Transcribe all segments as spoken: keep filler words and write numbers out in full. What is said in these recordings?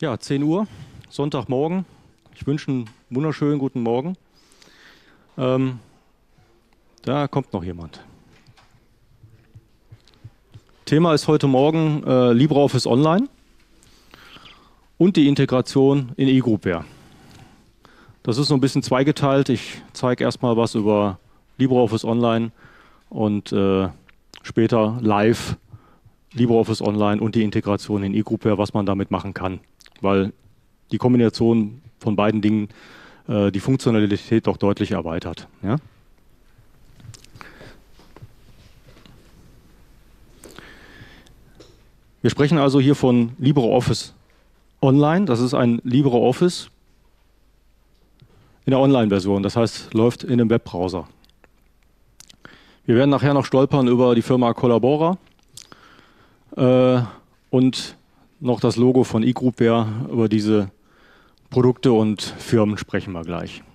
Ja, zehn Uhr, Sonntagmorgen. Ich wünsche einen wunderschönen guten Morgen. Ähm, da kommt noch jemand. Thema ist heute Morgen äh, LibreOffice Online und die Integration in eGroupware. Das ist so ein bisschen zweigeteilt. Ich zeige erstmal was über LibreOffice Online und äh, später live LibreOffice Online und die Integration in eGroupware, was man damit machen kann. Weil die Kombination von beiden Dingen äh, die Funktionalität doch deutlich erweitert. Ja? Wir sprechen also hier von LibreOffice Online. Das ist ein LibreOffice in der Online-Version. Das heißt, läuft in einem Webbrowser. Wir werden nachher noch stolpern über die Firma Collabora äh, und noch das Logo von eGroupware. Über diese Produkte und Firmen sprechen wir gleich.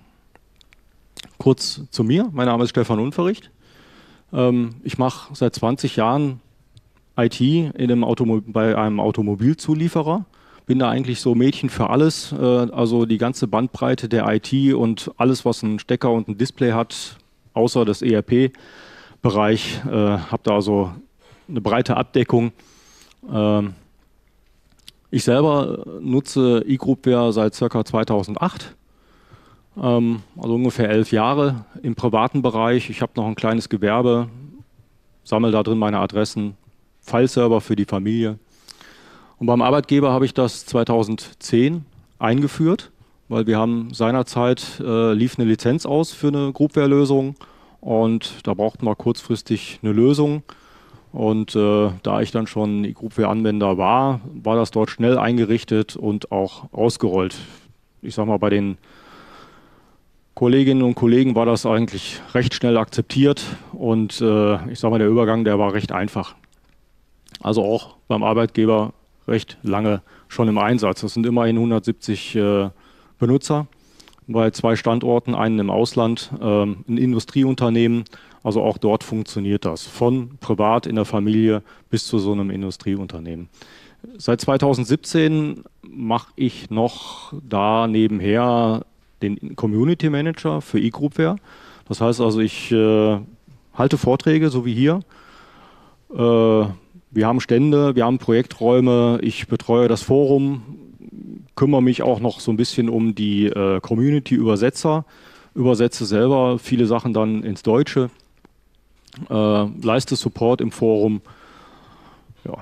Kurz zu mir. Mein Name ist Stefan Unverricht. Ähm, ich mache seit zwanzig Jahren I T in einem Automo- bei einem Automobilzulieferer. Bin da eigentlich so Mädchen für alles. Äh, also die ganze Bandbreite der I T und alles, was einen Stecker und ein Display hat, außer das E R P-Bereich. Äh, habe da also eine breite Abdeckung. Ähm, Ich selber nutze eGroupware seit ca. zweitausendacht, ähm, also ungefähr elf Jahre im privaten Bereich. Ich habe noch ein kleines Gewerbe, sammle da drin meine Adressen, Fileserver für die Familie. Und beim Arbeitgeber habe ich das zweitausendzehn eingeführt, weil wir haben seinerzeit, äh, lief eine Lizenz aus für eine Groupware-Lösung und da brauchten wir kurzfristig eine Lösung. Und äh, da ich dann schon eGroupware-Anwender war, war das dort schnell eingerichtet und auch ausgerollt. Ich sage mal, bei den Kolleginnen und Kollegen war das eigentlich recht schnell akzeptiert und äh, ich sage mal, der Übergang, der war recht einfach. Also auch beim Arbeitgeber recht lange schon im Einsatz. Das sind immerhin hundertsiebzig äh, Benutzer bei zwei Standorten, einen im Ausland, äh, ein Industrieunternehmen. Also auch dort funktioniert das, von privat in der Familie bis zu so einem Industrieunternehmen. Seit zweitausendsiebzehn mache ich noch da nebenher den Community Manager für eGroupware. Das heißt also, ich äh, halte Vorträge, so wie hier. Äh, wir haben Stände, wir haben Projekträume, ich betreue das Forum, kümmere mich auch noch so ein bisschen um die äh, Community-Übersetzer, übersetze selber viele Sachen dann ins Deutsche. Äh, leiste Support im Forum. Ja.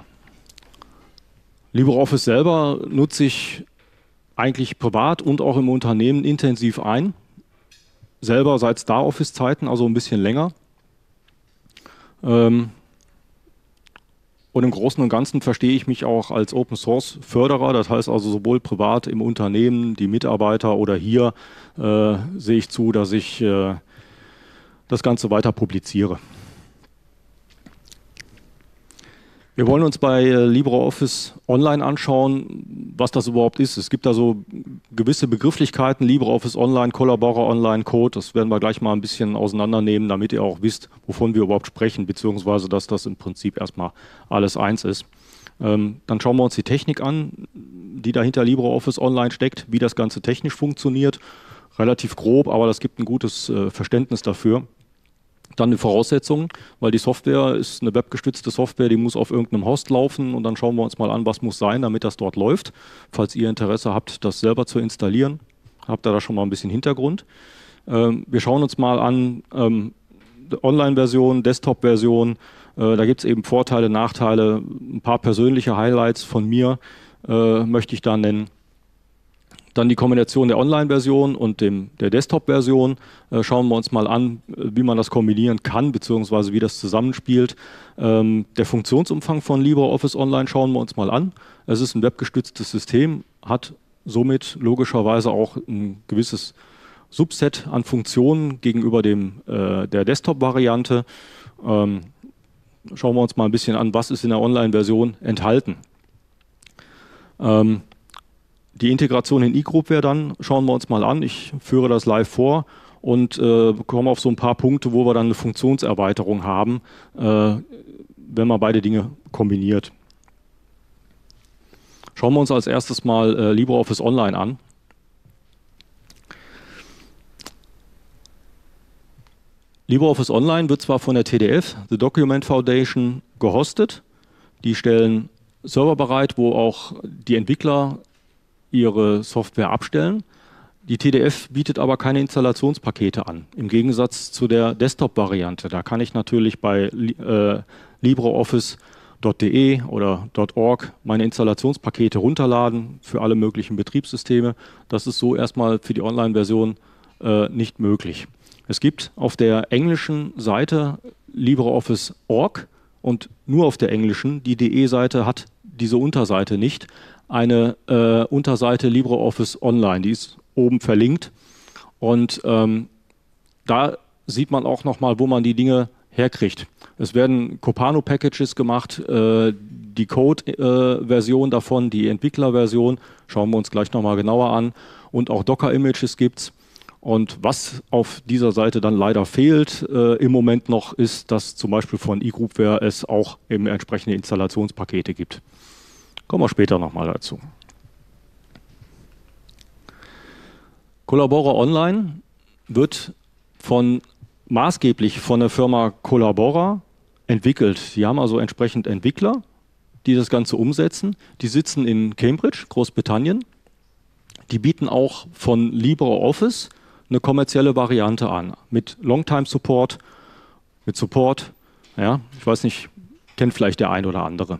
LibreOffice selber nutze ich eigentlich privat und auch im Unternehmen intensiv ein. Selber seit StarOffice-Zeiten, also ein bisschen länger. Ähm, und im Großen und Ganzen verstehe ich mich auch als Open-Source-Förderer. Das heißt also sowohl privat im Unternehmen, die Mitarbeiter oder hier äh, sehe ich zu, dass ich äh, das Ganze weiter publiziere. Wir wollen uns bei LibreOffice Online anschauen, was das überhaupt ist. Es gibt da so gewisse Begrifflichkeiten, LibreOffice Online, Collabora Online, Code. Das werden wir gleich mal ein bisschen auseinandernehmen, damit ihr auch wisst, wovon wir überhaupt sprechen, beziehungsweise dass das im Prinzip erstmal alles eins ist. Ähm, dann schauen wir uns die Technik an, die dahinter LibreOffice Online steckt, wie das Ganze technisch funktioniert. Relativ grob, aber das gibt ein gutes äh, Verständnis dafür. Dann die Voraussetzungen, weil die Software ist eine webgestützte Software, die muss auf irgendeinem Host laufen und dann schauen wir uns mal an, was muss sein, damit das dort läuft. Falls ihr Interesse habt, das selber zu installieren, habt ihr da schon mal ein bisschen Hintergrund. Ähm, wir schauen uns mal an, ähm, Online-Version, Desktop-Version, äh, da gibt es eben Vorteile, Nachteile, ein paar persönliche Highlights von mir äh, möchte ich da nennen. Dann die Kombination der Online-Version und dem, der Desktop-Version. Äh, schauen wir uns mal an, wie man das kombinieren kann, beziehungsweise wie das zusammenspielt. Ähm, der Funktionsumfang von LibreOffice Online schauen wir uns mal an. Es ist ein webgestütztes System, hat somit logischerweise auch ein gewisses Subset an Funktionen gegenüber dem, äh, der Desktop-Variante. Ähm, schauen wir uns mal ein bisschen an, was ist in der Online-Version enthalten. Ähm, Die Integration in eGroupware dann schauen wir uns mal an. Ich führe das live vor und äh, komme auf so ein paar Punkte, wo wir dann eine Funktionserweiterung haben, äh, wenn man beide Dinge kombiniert. Schauen wir uns als erstes mal äh, LibreOffice Online an. LibreOffice Online wird zwar von der T D F, The Document Foundation, gehostet. Die stellen Server bereit, wo auch die Entwickler ihre Software abstellen. Die T D F bietet aber keine Installationspakete an, im Gegensatz zu der Desktop-Variante. Da kann ich natürlich bei äh, LibreOffice punkt de oder .org meine Installationspakete runterladen für alle möglichen Betriebssysteme. Das ist so erstmal für die Online-Version äh, nicht möglich. Es gibt auf der englischen Seite LibreOffice punkt org und nur auf der englischen, die D E-Seite hat diese Unterseite nicht, eine äh, Unterseite LibreOffice Online, die ist oben verlinkt und ähm, da sieht man auch nochmal, wo man die Dinge herkriegt. Es werden Copano-Packages gemacht, äh, die Code-Version äh, davon, die Entwickler-Version, schauen wir uns gleich nochmal genauer an, und auch Docker-Images gibt es. Und was auf dieser Seite dann leider fehlt äh, im Moment noch, ist, dass zum Beispiel von eGroupware es auch eben entsprechende Installationspakete gibt. Kommen wir später nochmal dazu. Collabora Online wird von, maßgeblich von der Firma Collabora entwickelt. Die haben also entsprechend Entwickler, die das Ganze umsetzen. Die sitzen in Cambridge, Großbritannien. Die bieten auch von LibreOffice eine kommerzielle Variante an, mit Longtime-Support, mit Support, ja, ich weiß nicht, kennt vielleicht der ein oder andere.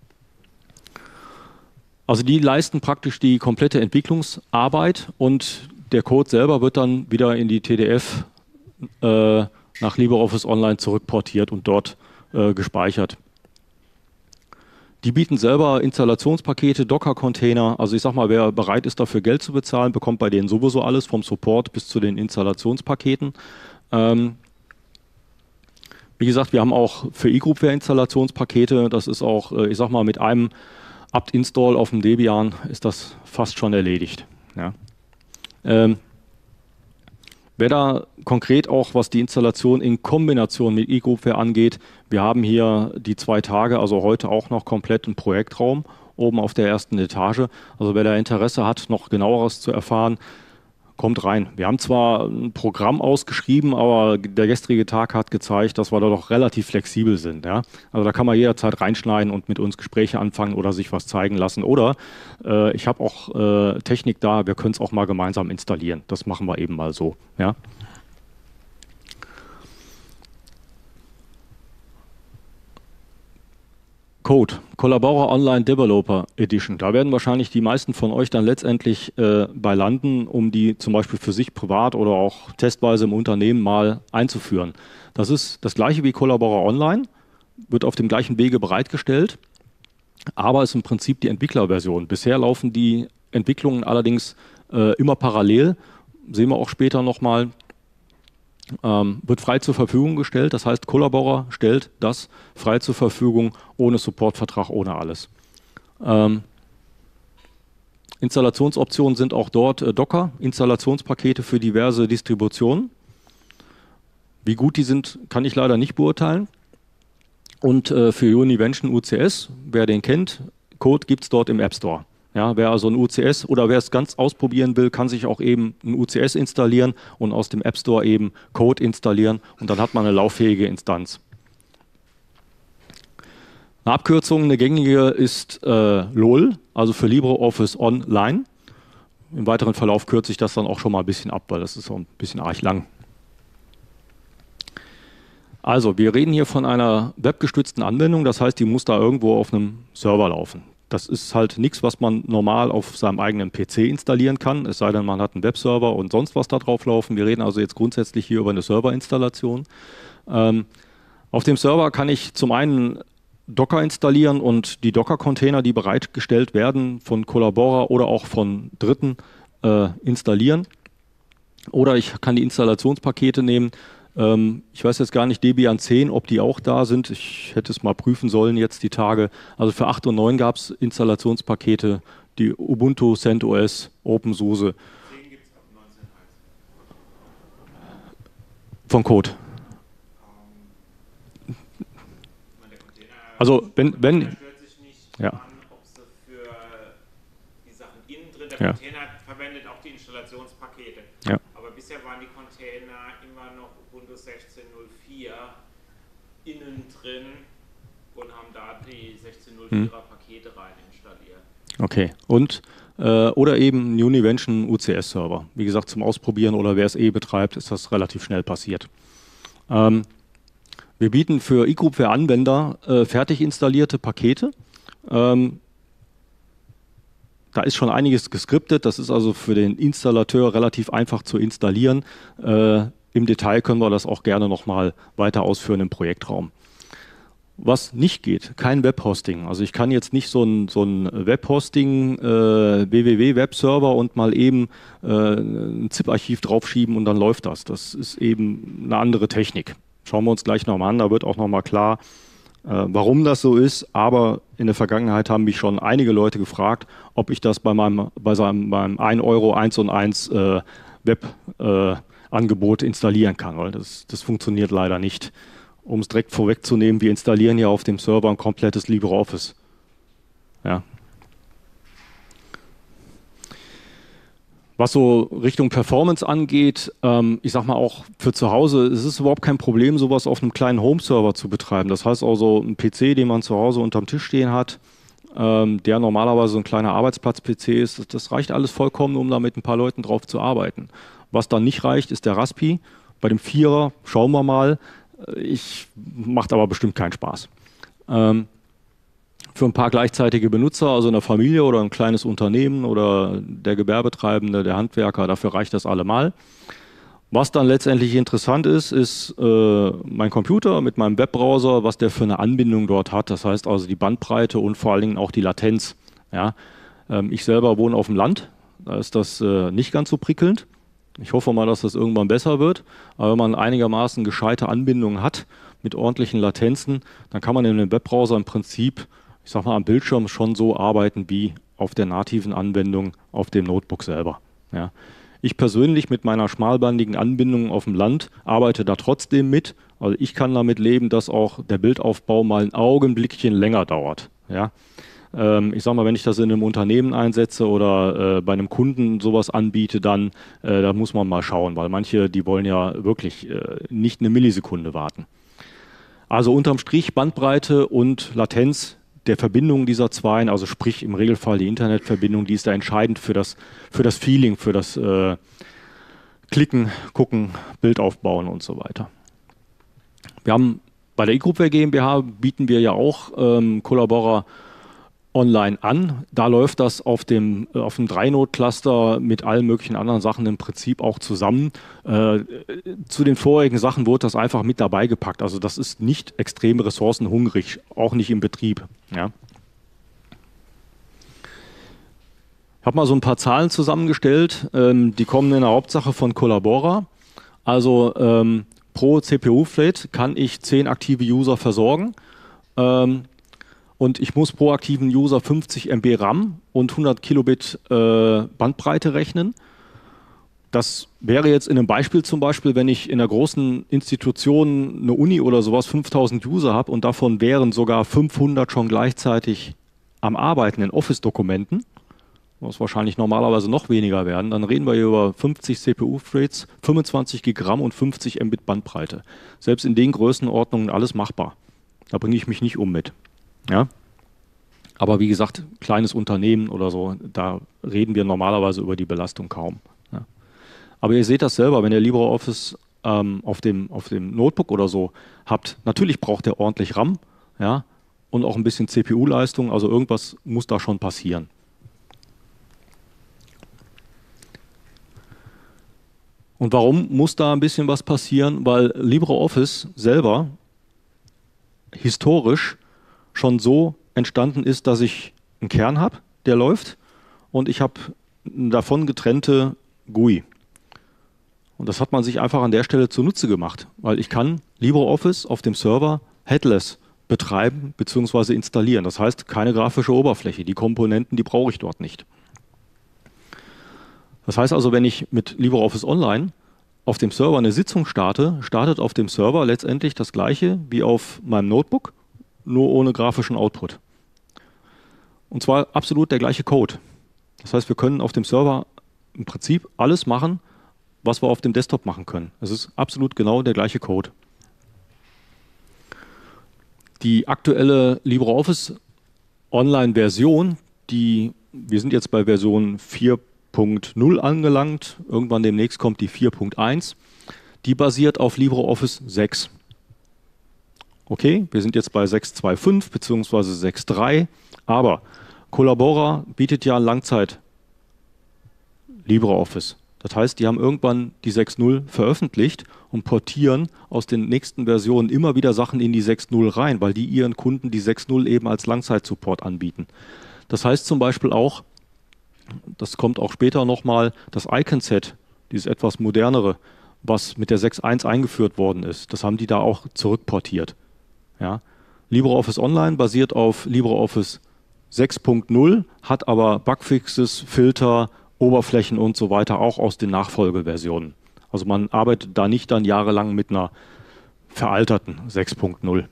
Also die leisten praktisch die komplette Entwicklungsarbeit und der Code selber wird dann wieder in die T D F äh, nach LibreOffice Online zurückportiert und dort äh, gespeichert. Die bieten selber Installationspakete, Docker-Container, also ich sag mal, wer bereit ist, dafür Geld zu bezahlen, bekommt bei denen sowieso alles, vom Support bis zu den Installationspaketen. Ähm, wie gesagt, wir haben auch für eGroupware Installationspakete, das ist auch, äh, ich sag mal, mit einem apt-install auf dem Debian ist das fast schon erledigt. Ja. Ähm, Wer da konkret auch, was die Installation in Kombination mit eGroupware angeht, wir haben hier die zwei Tage, also heute auch noch komplett einen Projektraum oben auf der ersten Etage. Also wer da Interesse hat, noch genaueres zu erfahren, kommt rein. Wir haben zwar ein Programm ausgeschrieben, aber der gestrige Tag hat gezeigt, dass wir da doch relativ flexibel sind. Ja? Also da kann man jederzeit reinschneiden und mit uns Gespräche anfangen oder sich was zeigen lassen. Oder äh, ich habe auch äh, Technik da, wir können es auch mal gemeinsam installieren. Das machen wir eben mal so. Ja? Code, Collabora Online Developer Edition. Da werden wahrscheinlich die meisten von euch dann letztendlich äh, bei landen, um die zum Beispiel für sich privat oder auch testweise im Unternehmen mal einzuführen. Das ist das gleiche wie Collabora Online, wird auf dem gleichen Wege bereitgestellt, aber ist im Prinzip die Entwicklerversion. Bisher laufen die Entwicklungen allerdings äh, immer parallel, sehen wir auch später nochmal. Ähm, wird frei zur Verfügung gestellt. Das heißt, Collabora stellt das frei zur Verfügung, ohne Supportvertrag, ohne alles. Ähm, Installationsoptionen sind auch dort äh, Docker, Installationspakete für diverse Distributionen. Wie gut die sind, kann ich leider nicht beurteilen. Und äh, für Univention U C S, wer den kennt, Code gibt es dort im App Store. Ja, wer also ein U C S oder wer es ganz ausprobieren will, kann sich auch eben ein U C S installieren und aus dem App Store eben Code installieren und dann hat man eine lauffähige Instanz. Eine Abkürzung, eine gängige ist äh, L O L, also für LibreOffice Online. Im weiteren Verlauf kürze ich das dann auch schon mal ein bisschen ab, weil das ist so ein bisschen arg lang. Also, wir reden hier von einer webgestützten Anwendung, das heißt, die muss da irgendwo auf einem Server laufen. Das ist halt nichts, was man normal auf seinem eigenen P C installieren kann, es sei denn, man hat einen Webserver und sonst was da drauf laufen. Wir reden also jetzt grundsätzlich hier über eine Serverinstallation. Ähm, auf dem Server kann ich zum einen Docker installieren und die Docker-Container, die bereitgestellt werden, von Collabora oder auch von Dritten äh, installieren. Oder ich kann die Installationspakete nehmen. Ich weiß jetzt gar nicht, Debian zehn, ob die auch da sind. Ich hätte es mal prüfen sollen jetzt die Tage. Also für acht und neun gab es Installationspakete, die Ubuntu, CentOS, OpenSUSE. zehn gibt es ab neunzehn Punkt eins. Von Code. Also wenn... wenn ja. der ja. Container verwendet auch die Installationspakete. Ja. Aber bisher waren die Container immer noch Ubuntu sechzehn Punkt null vier innen drin und haben da die sechzehn Punkt null vierer hm. Pakete rein installiert. Okay, und äh, oder eben ein Univention U C S-Server. Wie gesagt, zum Ausprobieren oder wer es eh betreibt, ist das relativ schnell passiert. Ähm, wir bieten für eGroupware-Anwender äh, fertig installierte Pakete. Ähm, da ist schon einiges geskriptet, das ist also für den Installateur relativ einfach zu installieren. Äh, Im Detail können wir das auch gerne nochmal weiter ausführen im Projektraum. Was nicht geht, kein Webhosting. Also ich kann jetzt nicht so ein, so ein Webhosting, äh, W W W-Webserver und mal eben äh, ein ZIP-Archiv draufschieben und dann läuft das. Das ist eben eine andere Technik. Schauen wir uns gleich nochmal an, da wird auch nochmal klar, äh, warum das so ist. Aber in der Vergangenheit haben mich schon einige Leute gefragt, ob ich das bei meinem, bei seinem, beim ein Euro eins und eins äh, Web-Angebot äh, installieren kann. Weil das, das funktioniert leider nicht. Um es direkt vorwegzunehmen, wir installieren ja auf dem Server ein komplettes LibreOffice. Ja. Was so Richtung Performance angeht, ähm, ich sag mal auch für zu Hause, es ist überhaupt kein Problem, sowas auf einem kleinen Home-Server zu betreiben. Das heißt also, ein P C, den man zu Hause unterm Tisch stehen hat, ähm, der normalerweise ein kleiner Arbeitsplatz-P C ist, das, das reicht alles vollkommen, um da mit ein paar Leuten drauf zu arbeiten. Was dann nicht reicht, ist der Raspi. Bei dem Vierer schauen wir mal. Ich macht aber bestimmt keinen Spaß. Ähm, für ein paar gleichzeitige Benutzer, also eine Familie oder ein kleines Unternehmen oder der Gewerbetreibende, der Handwerker, dafür reicht das allemal. Was dann letztendlich interessant ist, ist äh, mein Computer mit meinem Webbrowser, was der für eine Anbindung dort hat. Das heißt also die Bandbreite und vor allen Dingen auch die Latenz. Ja? Ähm, ich selber wohne auf dem Land, da ist das äh, nicht ganz so prickelnd. Ich hoffe mal, dass das irgendwann besser wird. Aber wenn man einigermaßen gescheite Anbindungen hat mit ordentlichen Latenzen, dann kann man in dem Webbrowser im Prinzip, ich sag mal, am Bildschirm schon so arbeiten wie auf der nativen Anwendung auf dem Notebook selber. Ja. Ich persönlich mit meiner schmalbandigen Anbindung auf dem Land arbeite da trotzdem mit. Also ich kann damit leben, dass auch der Bildaufbau mal ein Augenblickchen länger dauert. Ja. Ich sage mal, wenn ich das in einem Unternehmen einsetze oder äh, bei einem Kunden sowas anbiete, dann äh, da muss man mal schauen, weil manche, die wollen ja wirklich äh, nicht eine Millisekunde warten. Also unterm Strich Bandbreite und Latenz der Verbindung dieser zwei, also sprich im Regelfall die Internetverbindung, die ist da entscheidend für das, für das Feeling, für das äh, Klicken, Gucken, Bild aufbauen und so weiter. Wir haben bei der eGroupware GmbH bieten wir ja auch ähm, Collabora online an. Da läuft das auf dem, auf dem drei Node Cluster mit allen möglichen anderen Sachen im Prinzip auch zusammen. Äh, zu den vorigen Sachen wurde das einfach mit dabei gepackt. Also das ist nicht extrem ressourcenhungrig, auch nicht im Betrieb. Ja. Ich habe mal so ein paar Zahlen zusammengestellt. Ähm, die kommen in der Hauptsache von Collabora. Also ähm, pro C P U-Thread kann ich zehn aktive User versorgen. Ähm, Und ich muss pro aktiven User fünfzig Megabyte RAM und hundert Kilobit äh, Bandbreite rechnen. Das wäre jetzt in einem Beispiel zum Beispiel, wenn ich in einer großen Institution, eine Uni oder sowas, fünftausend User habe und davon wären sogar fünfhundert schon gleichzeitig am Arbeiten in Office-Dokumenten, was wahrscheinlich normalerweise noch weniger werden, dann reden wir hier über fünfzig C P U-Threads, fünfundzwanzig Gigabyte RAM und fünfzig Mbit Bandbreite. Selbst in den Größenordnungen alles machbar. Da bringe ich mich nicht um mit. Ja, aber wie gesagt, kleines Unternehmen oder so, da reden wir normalerweise über die Belastung kaum. Ja. Aber ihr seht das selber, wenn ihr LibreOffice ähm, auf dem, auf dem Notebook oder so habt, natürlich braucht ihr ordentlich RAM, ja, und auch ein bisschen C P U-Leistung, also irgendwas muss da schon passieren. Und warum muss da ein bisschen was passieren? Weil LibreOffice selber historisch schon so entstanden ist, dass ich einen Kern habe, der läuft, und ich habe eine davon getrennte G U I. Und das hat man sich einfach an der Stelle zunutze gemacht, weil ich kann LibreOffice auf dem Server headless betreiben bzw. installieren. Das heißt, keine grafische Oberfläche. Die Komponenten, die brauche ich dort nicht. Das heißt also, wenn ich mit LibreOffice Online auf dem Server eine Sitzung starte, startet auf dem Server letztendlich das gleiche wie auf meinem Notebook, nur ohne grafischen Output. Und zwar absolut der gleiche Code. Das heißt, wir können auf dem Server im Prinzip alles machen, was wir auf dem Desktop machen können. Es ist absolut genau der gleiche Code. Die aktuelle LibreOffice Online-Version, die, wir sind jetzt bei Version vier Punkt null angelangt, irgendwann demnächst kommt die vier Punkt eins, die basiert auf LibreOffice sechs. Okay, wir sind jetzt bei sechs Punkt zwei Punkt fünf bzw. sechs Punkt drei, aber Collabora bietet ja Langzeit LibreOffice. Das heißt, die haben irgendwann die sechs Punkt null veröffentlicht und portieren aus den nächsten Versionen immer wieder Sachen in die sechs Punkt null rein, weil die ihren Kunden die sechs Punkt null eben als Langzeitsupport anbieten. Das heißt zum Beispiel auch, das kommt auch später nochmal, das Icon-Set, dieses etwas modernere, was mit der sechs Punkt eins eingeführt worden ist, das haben die da auch zurückportiert. Ja. LibreOffice Online basiert auf LibreOffice sechs Punkt null, hat aber Bugfixes, Filter, Oberflächen und so weiter auch aus den Nachfolgeversionen. Also man arbeitet da nicht dann jahrelang mit einer veralterten sechs Punkt null.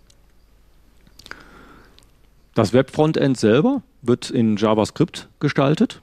Das Web-Frontend selber wird in JavaScript gestaltet.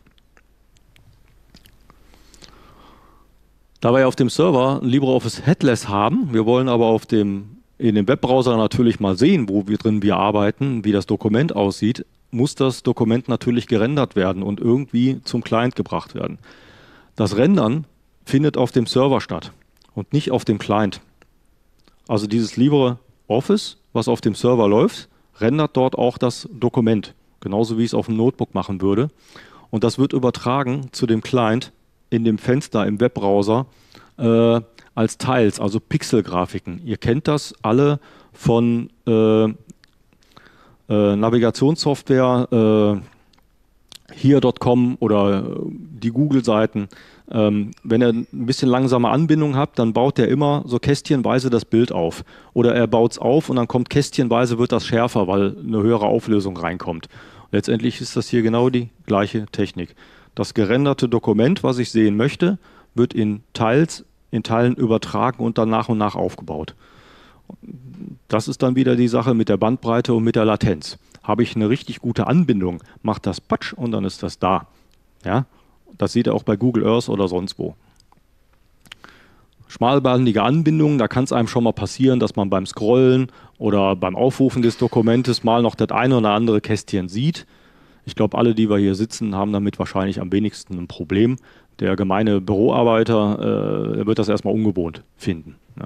Da wir auf dem Server ein LibreOffice Headless haben, wir wollen aber auf dem, in dem Webbrowser natürlich mal sehen, wo wir drin wir arbeiten, wie das Dokument aussieht, muss das Dokument natürlich gerendert werden und irgendwie zum Client gebracht werden. Das Rendern findet auf dem Server statt und nicht auf dem Client. Also dieses LibreOffice, was auf dem Server läuft, rendert dort auch das Dokument, genauso wie ich es auf dem Notebook machen würde. Und das wird übertragen zu dem Client in dem Fenster im Webbrowser äh, als Tiles, also Pixelgrafiken. Ihr kennt das alle von äh, äh, Navigationssoftware, äh, hier Punkt com oder die Google-Seiten. Ähm, wenn ihr ein bisschen langsame Anbindung habt, dann baut der immer so kästchenweise das Bild auf. Oder er baut es auf und dann kommt kästchenweise, wird das schärfer, weil eine höhere Auflösung reinkommt. Letztendlich ist das hier genau die gleiche Technik. Das gerenderte Dokument, was ich sehen möchte, wird in Teils, in Teilen übertragen und dann nach und nach aufgebaut. Das ist dann wieder die Sache mit der Bandbreite und mit der Latenz. Habe ich eine richtig gute Anbindung, macht das Patsch und dann ist das da. Ja? Das seht ihr auch bei Google Earth oder sonst wo. Schmalbandige Anbindungen, da kann es einem schon mal passieren, dass man beim Scrollen oder beim Aufrufen des Dokumentes mal noch das eine oder andere Kästchen sieht. Ich glaube, alle, die wir hier sitzen, haben damit wahrscheinlich am wenigsten ein Problem. Der gemeine Büroarbeiter, äh, wird das erstmal ungewohnt finden. Ja.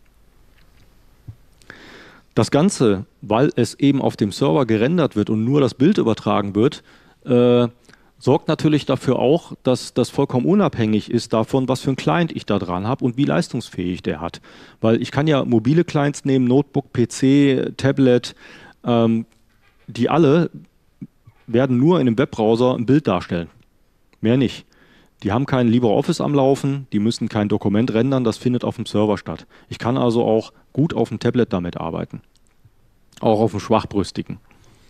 Das Ganze, weil es eben auf dem Server gerendert wird und nur das Bild übertragen wird, äh, sorgt natürlich dafür auch, dass das vollkommen unabhängig ist davon, was für ein Client ich da dran habe und wie leistungsfähig der hat. Weil ich kann ja mobile Clients nehmen, Notebook, P C, Tablet, ähm, die alle werden nur in einem Webbrowser ein Bild darstellen. Mehr nicht. Die haben keinen LibreOffice am Laufen, die müssen kein Dokument rendern, das findet auf dem Server statt. Ich kann also auch gut auf dem Tablet damit arbeiten. Auch auf dem schwachbrüstigen.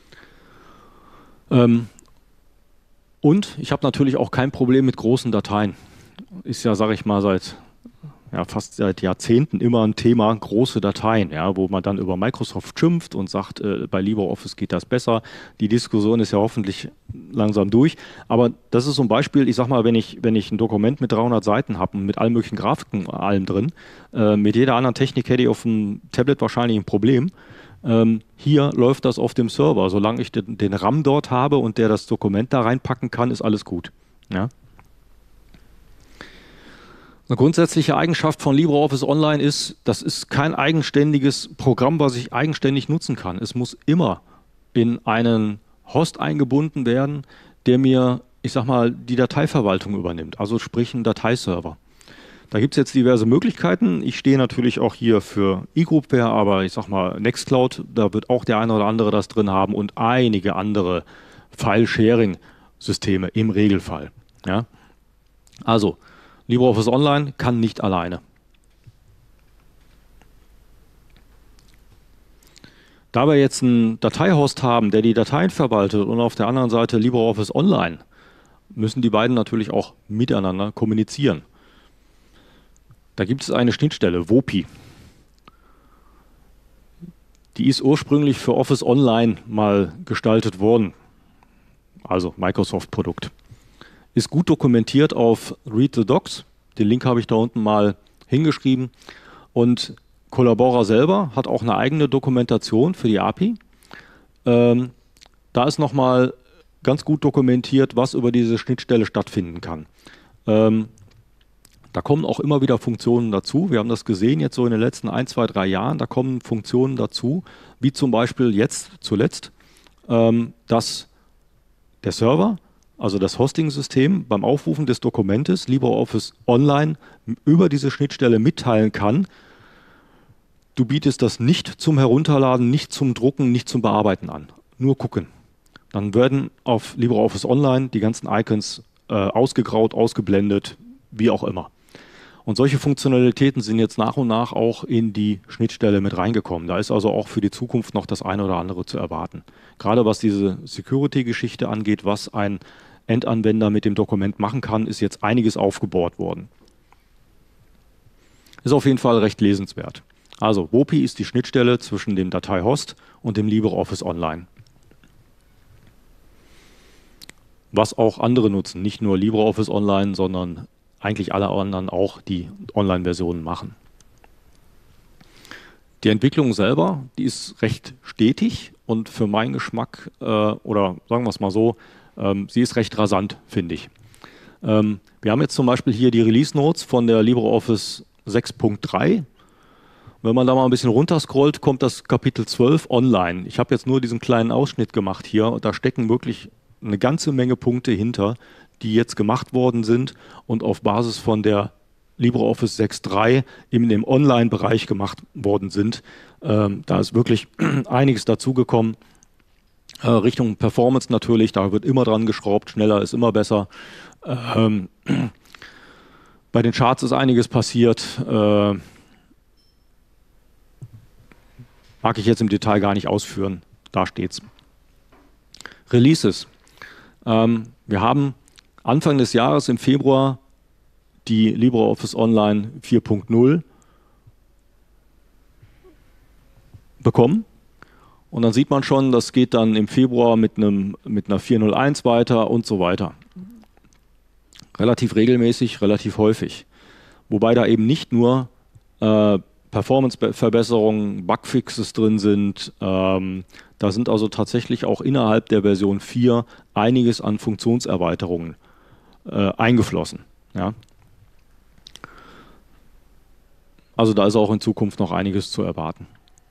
Ähm, und ich habe natürlich auch kein Problem mit großen Dateien. Ist ja, sage ich mal, seit ja, fast seit Jahrzehnten immer ein Thema, große Dateien, ja, wo man dann über Microsoft schimpft und sagt, äh, bei LibreOffice geht das besser. Die Diskussion ist ja hoffentlich langsam durch. Aber das ist so ein Beispiel, ich sag mal, wenn ich, wenn ich ein Dokument mit dreihundert Seiten habe und mit allen möglichen Grafiken, allem drin, äh, mit jeder anderen Technik hätte ich auf dem Tablet wahrscheinlich ein Problem. Ähm, hier läuft das auf dem Server. Solange ich den, den RAM dort habe und der das Dokument da reinpacken kann, ist alles gut. Ja. Eine grundsätzliche Eigenschaft von LibreOffice Online ist, das ist kein eigenständiges Programm, was ich eigenständig nutzen kann. Es muss immer in einen Host eingebunden werden, der mir, ich sag mal, die Dateiverwaltung übernimmt, also sprich ein Dateiserver. Da gibt es jetzt diverse Möglichkeiten. Ich stehe natürlich auch hier für eGroupware, aber ich sag mal Nextcloud, da wird auch der eine oder andere das drin haben und einige andere File-Sharing-Systeme im Regelfall. Ja? Also, LibreOffice Online kann nicht alleine. Da wir jetzt einen Dateihost haben, der die Dateien verwaltet und auf der anderen Seite LibreOffice Online, müssen die beiden natürlich auch miteinander kommunizieren. Da gibt es eine Schnittstelle, W O P I. Die ist ursprünglich für Office Online mal gestaltet worden, also Microsoft-Produkt. ist gut dokumentiert auf Read the Docs. Den Link habe ich da unten mal hingeschrieben. Und Collabora selber hat auch eine eigene Dokumentation für die A P I. Ähm, da ist nochmal ganz gut dokumentiert, was über diese Schnittstelle stattfinden kann. Ähm, da kommen auch immer wieder Funktionen dazu. Wir haben das gesehen jetzt so in den letzten ein, zwei, drei Jahren. Da kommen Funktionen dazu, wie zum Beispiel jetzt zuletzt, ähm, dass der Server, also das Hosting-System, beim Aufrufen des Dokumentes LibreOffice Online über diese Schnittstelle mitteilen kann, du bietest das nicht zum Herunterladen, nicht zum Drucken, nicht zum Bearbeiten an. Nur gucken. Dann werden auf LibreOffice Online die ganzen Icons äh, ausgegraut, ausgeblendet, wie auch immer. Und solche Funktionalitäten sind jetzt nach und nach auch in die Schnittstelle mit reingekommen. Da ist also auch für die Zukunft noch das eine oder andere zu erwarten. Gerade was diese Security-Geschichte angeht, was ein Endanwender mit dem Dokument machen kann, ist jetzt einiges aufgebohrt worden. Ist auf jeden Fall recht lesenswert. Also W O P I ist die Schnittstelle zwischen dem Dateihost und dem LibreOffice Online. Was auch andere nutzen, nicht nur LibreOffice Online, sondern eigentlich alle anderen auch, die Online-Versionen machen. Die Entwicklung selber, die ist recht stetig und für meinen Geschmack, äh, oder sagen wir es mal so, ähm, sie ist recht rasant, finde ich. Ähm, wir haben jetzt zum Beispiel hier die Release-Notes von der LibreOffice sechs Punkt drei. Wenn man da mal ein bisschen runterscrollt, kommt das Kapitel zwölf online. Ich habe jetzt nur diesen kleinen Ausschnitt gemacht hier und da stecken wirklich eine ganze Menge Punkte hinter, die jetzt gemacht worden sind und auf Basis von der LibreOffice sechs Punkt drei in dem Online-Bereich gemacht worden sind. Ähm, da ist wirklich einiges dazugekommen. Äh, Richtung Performance natürlich, da wird immer dran geschraubt, schneller ist immer besser. Ähm, bei den Charts ist einiges passiert. Äh, mag ich jetzt im Detail gar nicht ausführen. Da steht's. Releases. Ähm, wir haben Anfang des Jahres im Februar die LibreOffice Online vier Punkt null bekommen. Und dann sieht man schon, das geht dann im Februar mit, einem, mit einer vier Punkt null eins weiter und so weiter. Relativ regelmäßig, relativ häufig. Wobei da eben nicht nur äh, Performance-Verbesserungen, Bugfixes drin sind. Ähm, da sind also tatsächlich auch innerhalb der Version vier einiges an Funktionserweiterungen äh, eingeflossen. Ja. Also da ist auch in Zukunft noch einiges zu erwarten.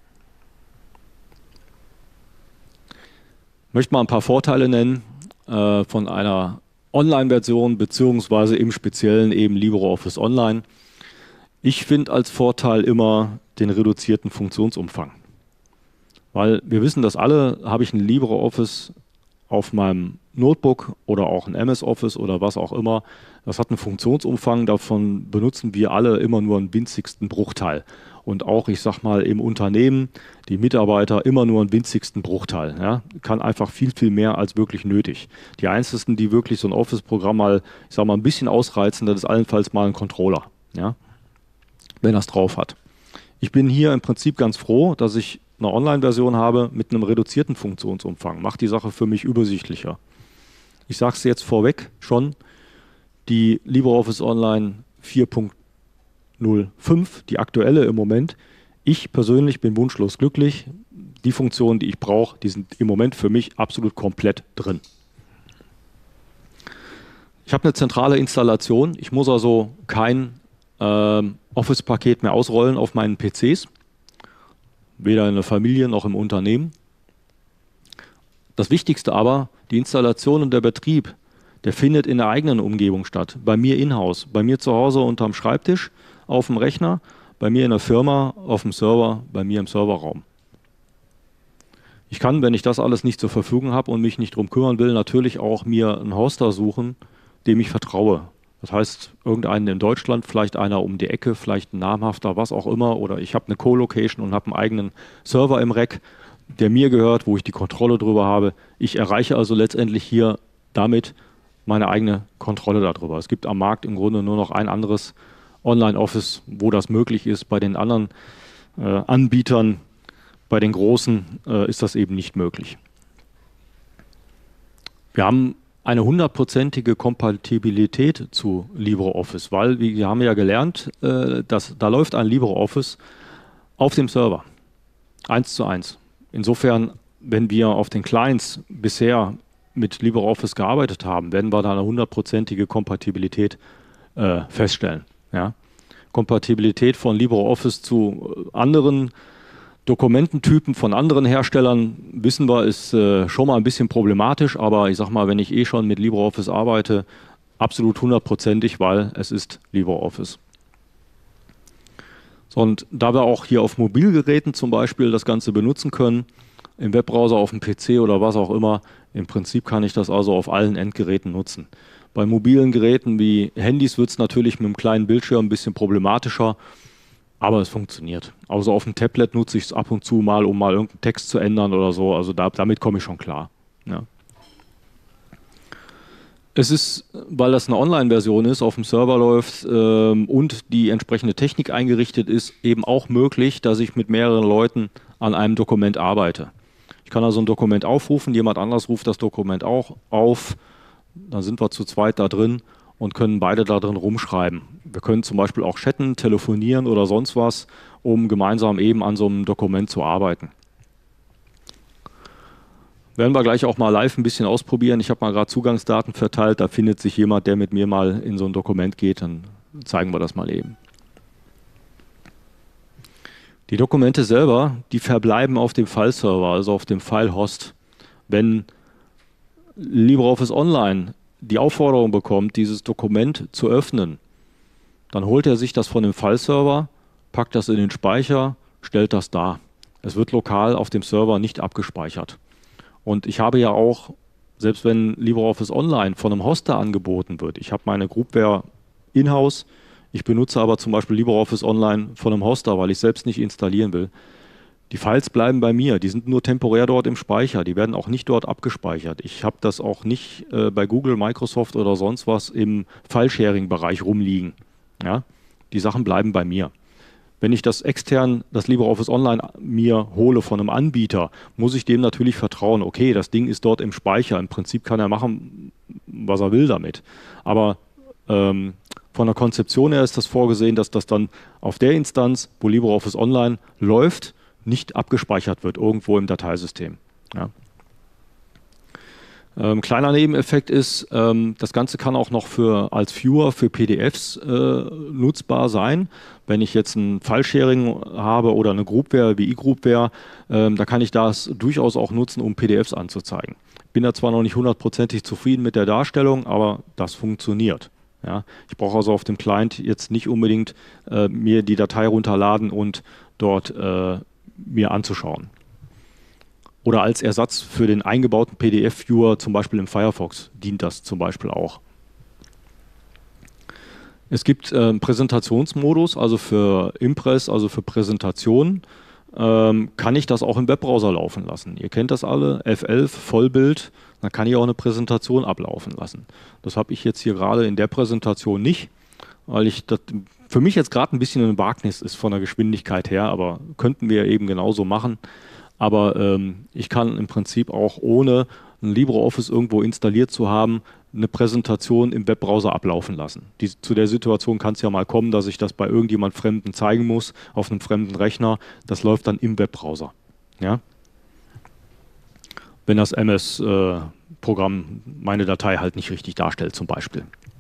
Ich möchte mal ein paar Vorteile nennen äh, von einer Online-Version beziehungsweise im Speziellen eben LibreOffice Online. Ich finde als Vorteil immer den reduzierten Funktionsumfang. Weil wir wissen das alle, habe ich ein LibreOffice auf meinem Notebook oder auch ein M S Office oder was auch immer. Das hat einen Funktionsumfang, davon benutzen wir alle immer nur einen winzigsten Bruchteil. Und auch, ich sag mal, im Unternehmen, die Mitarbeiter immer nur einen winzigsten Bruchteil. Ja? Kann einfach viel, viel mehr als wirklich nötig. Die einzigen, die wirklich so ein Office-Programm mal, ich sag mal, ein bisschen ausreizen, das ist allenfalls mal ein Controller. Ja? Wenn er es drauf hat. Ich bin hier im Prinzip ganz froh, dass ich eine Online-Version habe mit einem reduzierten Funktionsumfang. Macht die Sache für mich übersichtlicher. Ich sage es jetzt vorweg schon, die LibreOffice Online vier Punkt null fünf, die aktuelle im Moment, ich persönlich bin wunschlos glücklich. Die Funktionen, die ich brauche, die sind im Moment für mich absolut komplett drin. Ich habe eine zentrale Installation. Ich muss also kein ähm, Office-Paket mehr ausrollen auf meinen P Cs. Weder in der Familie noch im Unternehmen. Das Wichtigste aber, die Installation und der Betrieb, der findet in der eigenen Umgebung statt. Bei mir in-house, bei mir zu Hause unterm Schreibtisch, auf dem Rechner, bei mir in der Firma, auf dem Server, bei mir im Serverraum. Ich kann, wenn ich das alles nicht zur Verfügung habe und mich nicht drum kümmern will, natürlich auch mir einen Hoster suchen, dem ich vertraue. Das heißt, irgendeinen in Deutschland, vielleicht einer um die Ecke, vielleicht ein namhafter, was auch immer. Oder ich habe eine Co-Location und habe einen eigenen Server im Rack, der mir gehört, wo ich die Kontrolle drüber habe. Ich erreiche also letztendlich hier damit meine eigene Kontrolle darüber. Es gibt am Markt im Grunde nur noch ein anderes Online-Office, wo das möglich ist. Bei den anderen äh, Anbietern, bei den großen, äh, ist das eben nicht möglich. Wir haben eine hundertprozentige Kompatibilität zu LibreOffice, weil wir haben ja gelernt, äh, dass da läuft ein LibreOffice auf dem Server, eins zu eins. Insofern, wenn wir auf den Clients bisher mit LibreOffice gearbeitet haben, werden wir da eine hundertprozentige Kompatibilität äh, feststellen. Ja? Kompatibilität von LibreOffice zu anderen Dokumententypen von anderen Herstellern, wissen wir, ist äh, schon mal ein bisschen problematisch, aber ich sag mal, wenn ich eh schon mit LibreOffice arbeite, absolut hundertprozentig, weil es ist LibreOffice. So, und da wir auch hier auf Mobilgeräten zum Beispiel das Ganze benutzen können, im Webbrowser, auf dem P C oder was auch immer, im Prinzip kann ich das also auf allen Endgeräten nutzen. Bei mobilen Geräten wie Handys wird es natürlich mit einem kleinen Bildschirm ein bisschen problematischer, aber es funktioniert. Also auf dem Tablet nutze ich es ab und zu mal, um mal irgendeinen Text zu ändern oder so. Also da, damit komme ich schon klar. Ja. Es ist, weil das eine Online-Version ist, auf dem Server läuft ähm, und die entsprechende Technik eingerichtet ist, eben auch möglich, dass ich mit mehreren Leuten an einem Dokument arbeite. Ich kann also ein Dokument aufrufen, jemand anderes ruft das Dokument auch auf, dann sind wir zu zweit da drin und können beide da drin rumschreiben. Wir können zum Beispiel auch chatten, telefonieren oder sonst was, um gemeinsam eben an so einem Dokument zu arbeiten. Werden wir gleich auch mal live ein bisschen ausprobieren. Ich habe mal gerade Zugangsdaten verteilt, da findet sich jemand, der mit mir mal in so ein Dokument geht, dann zeigen wir das mal eben. Die Dokumente selber, die verbleiben auf dem File-Server, also auf dem File-Host. Wenn LibreOffice Online die Aufforderung bekommt, dieses Dokument zu öffnen, dann holt er sich das von dem File-Server, packt das in den Speicher, stellt das dar. Es wird lokal auf dem Server nicht abgespeichert. Und ich habe ja auch, selbst wenn LibreOffice Online von einem Hoster angeboten wird, ich habe meine Groupware in-house, ich benutze aber zum Beispiel LibreOffice Online von einem Hoster, weil ich selbst nicht installieren will. Die Files bleiben bei mir, die sind nur temporär dort im Speicher, die werden auch nicht dort abgespeichert. Ich habe das auch nicht äh, bei Google, Microsoft oder sonst was im File-Sharing-Bereich rumliegen. Ja? Die Sachen bleiben bei mir. Wenn ich das extern, das LibreOffice Online mir hole von einem Anbieter, muss ich dem natürlich vertrauen, okay, das Ding ist dort im Speicher, im Prinzip kann er machen, was er will damit. Aber ähm, von der Konzeption her ist das vorgesehen, dass das dann auf der Instanz, wo LibreOffice Online läuft, nicht abgespeichert wird, irgendwo im Dateisystem. Ja. Ähm, kleiner Nebeneffekt ist, ähm, das Ganze kann auch noch für, als Viewer für P D Fs äh, nutzbar sein. Wenn ich jetzt ein File-Sharing habe oder eine Groupware wie eGroupware, ähm, da kann ich das durchaus auch nutzen, um P D Fs anzuzeigen. Bin da zwar noch nicht hundertprozentig zufrieden mit der Darstellung, aber das funktioniert. Ja. Ich brauche also auf dem Client jetzt nicht unbedingt äh, mir die Datei runterladen und dort äh, mir anzuschauen. Oder als Ersatz für den eingebauten P D F-Viewer, zum Beispiel im Firefox, dient das zum Beispiel auch. Es gibt äh, einen Präsentationsmodus, also für Impress, also für Präsentationen, ähm, kann ich das auch im Webbrowser laufen lassen. Ihr kennt das alle, F elf, Vollbild, dann kann ich auch eine Präsentation ablaufen lassen. Das habe ich jetzt hier gerade in der Präsentation nicht, weil ich das für mich jetzt gerade ein bisschen ein Wagnis ist von der Geschwindigkeit her, aber könnten wir eben genauso machen. Aber ähm, ich kann im Prinzip auch ohne ein LibreOffice irgendwo installiert zu haben, eine Präsentation im Webbrowser ablaufen lassen. Die, zu der Situation kann es ja mal kommen, dass ich das bei irgendjemand Fremden zeigen muss, auf einem fremden Rechner. Das läuft dann im Webbrowser. Ja? Wenn das M S-Programm äh, meine Datei halt nicht richtig darstellt zum Beispiel.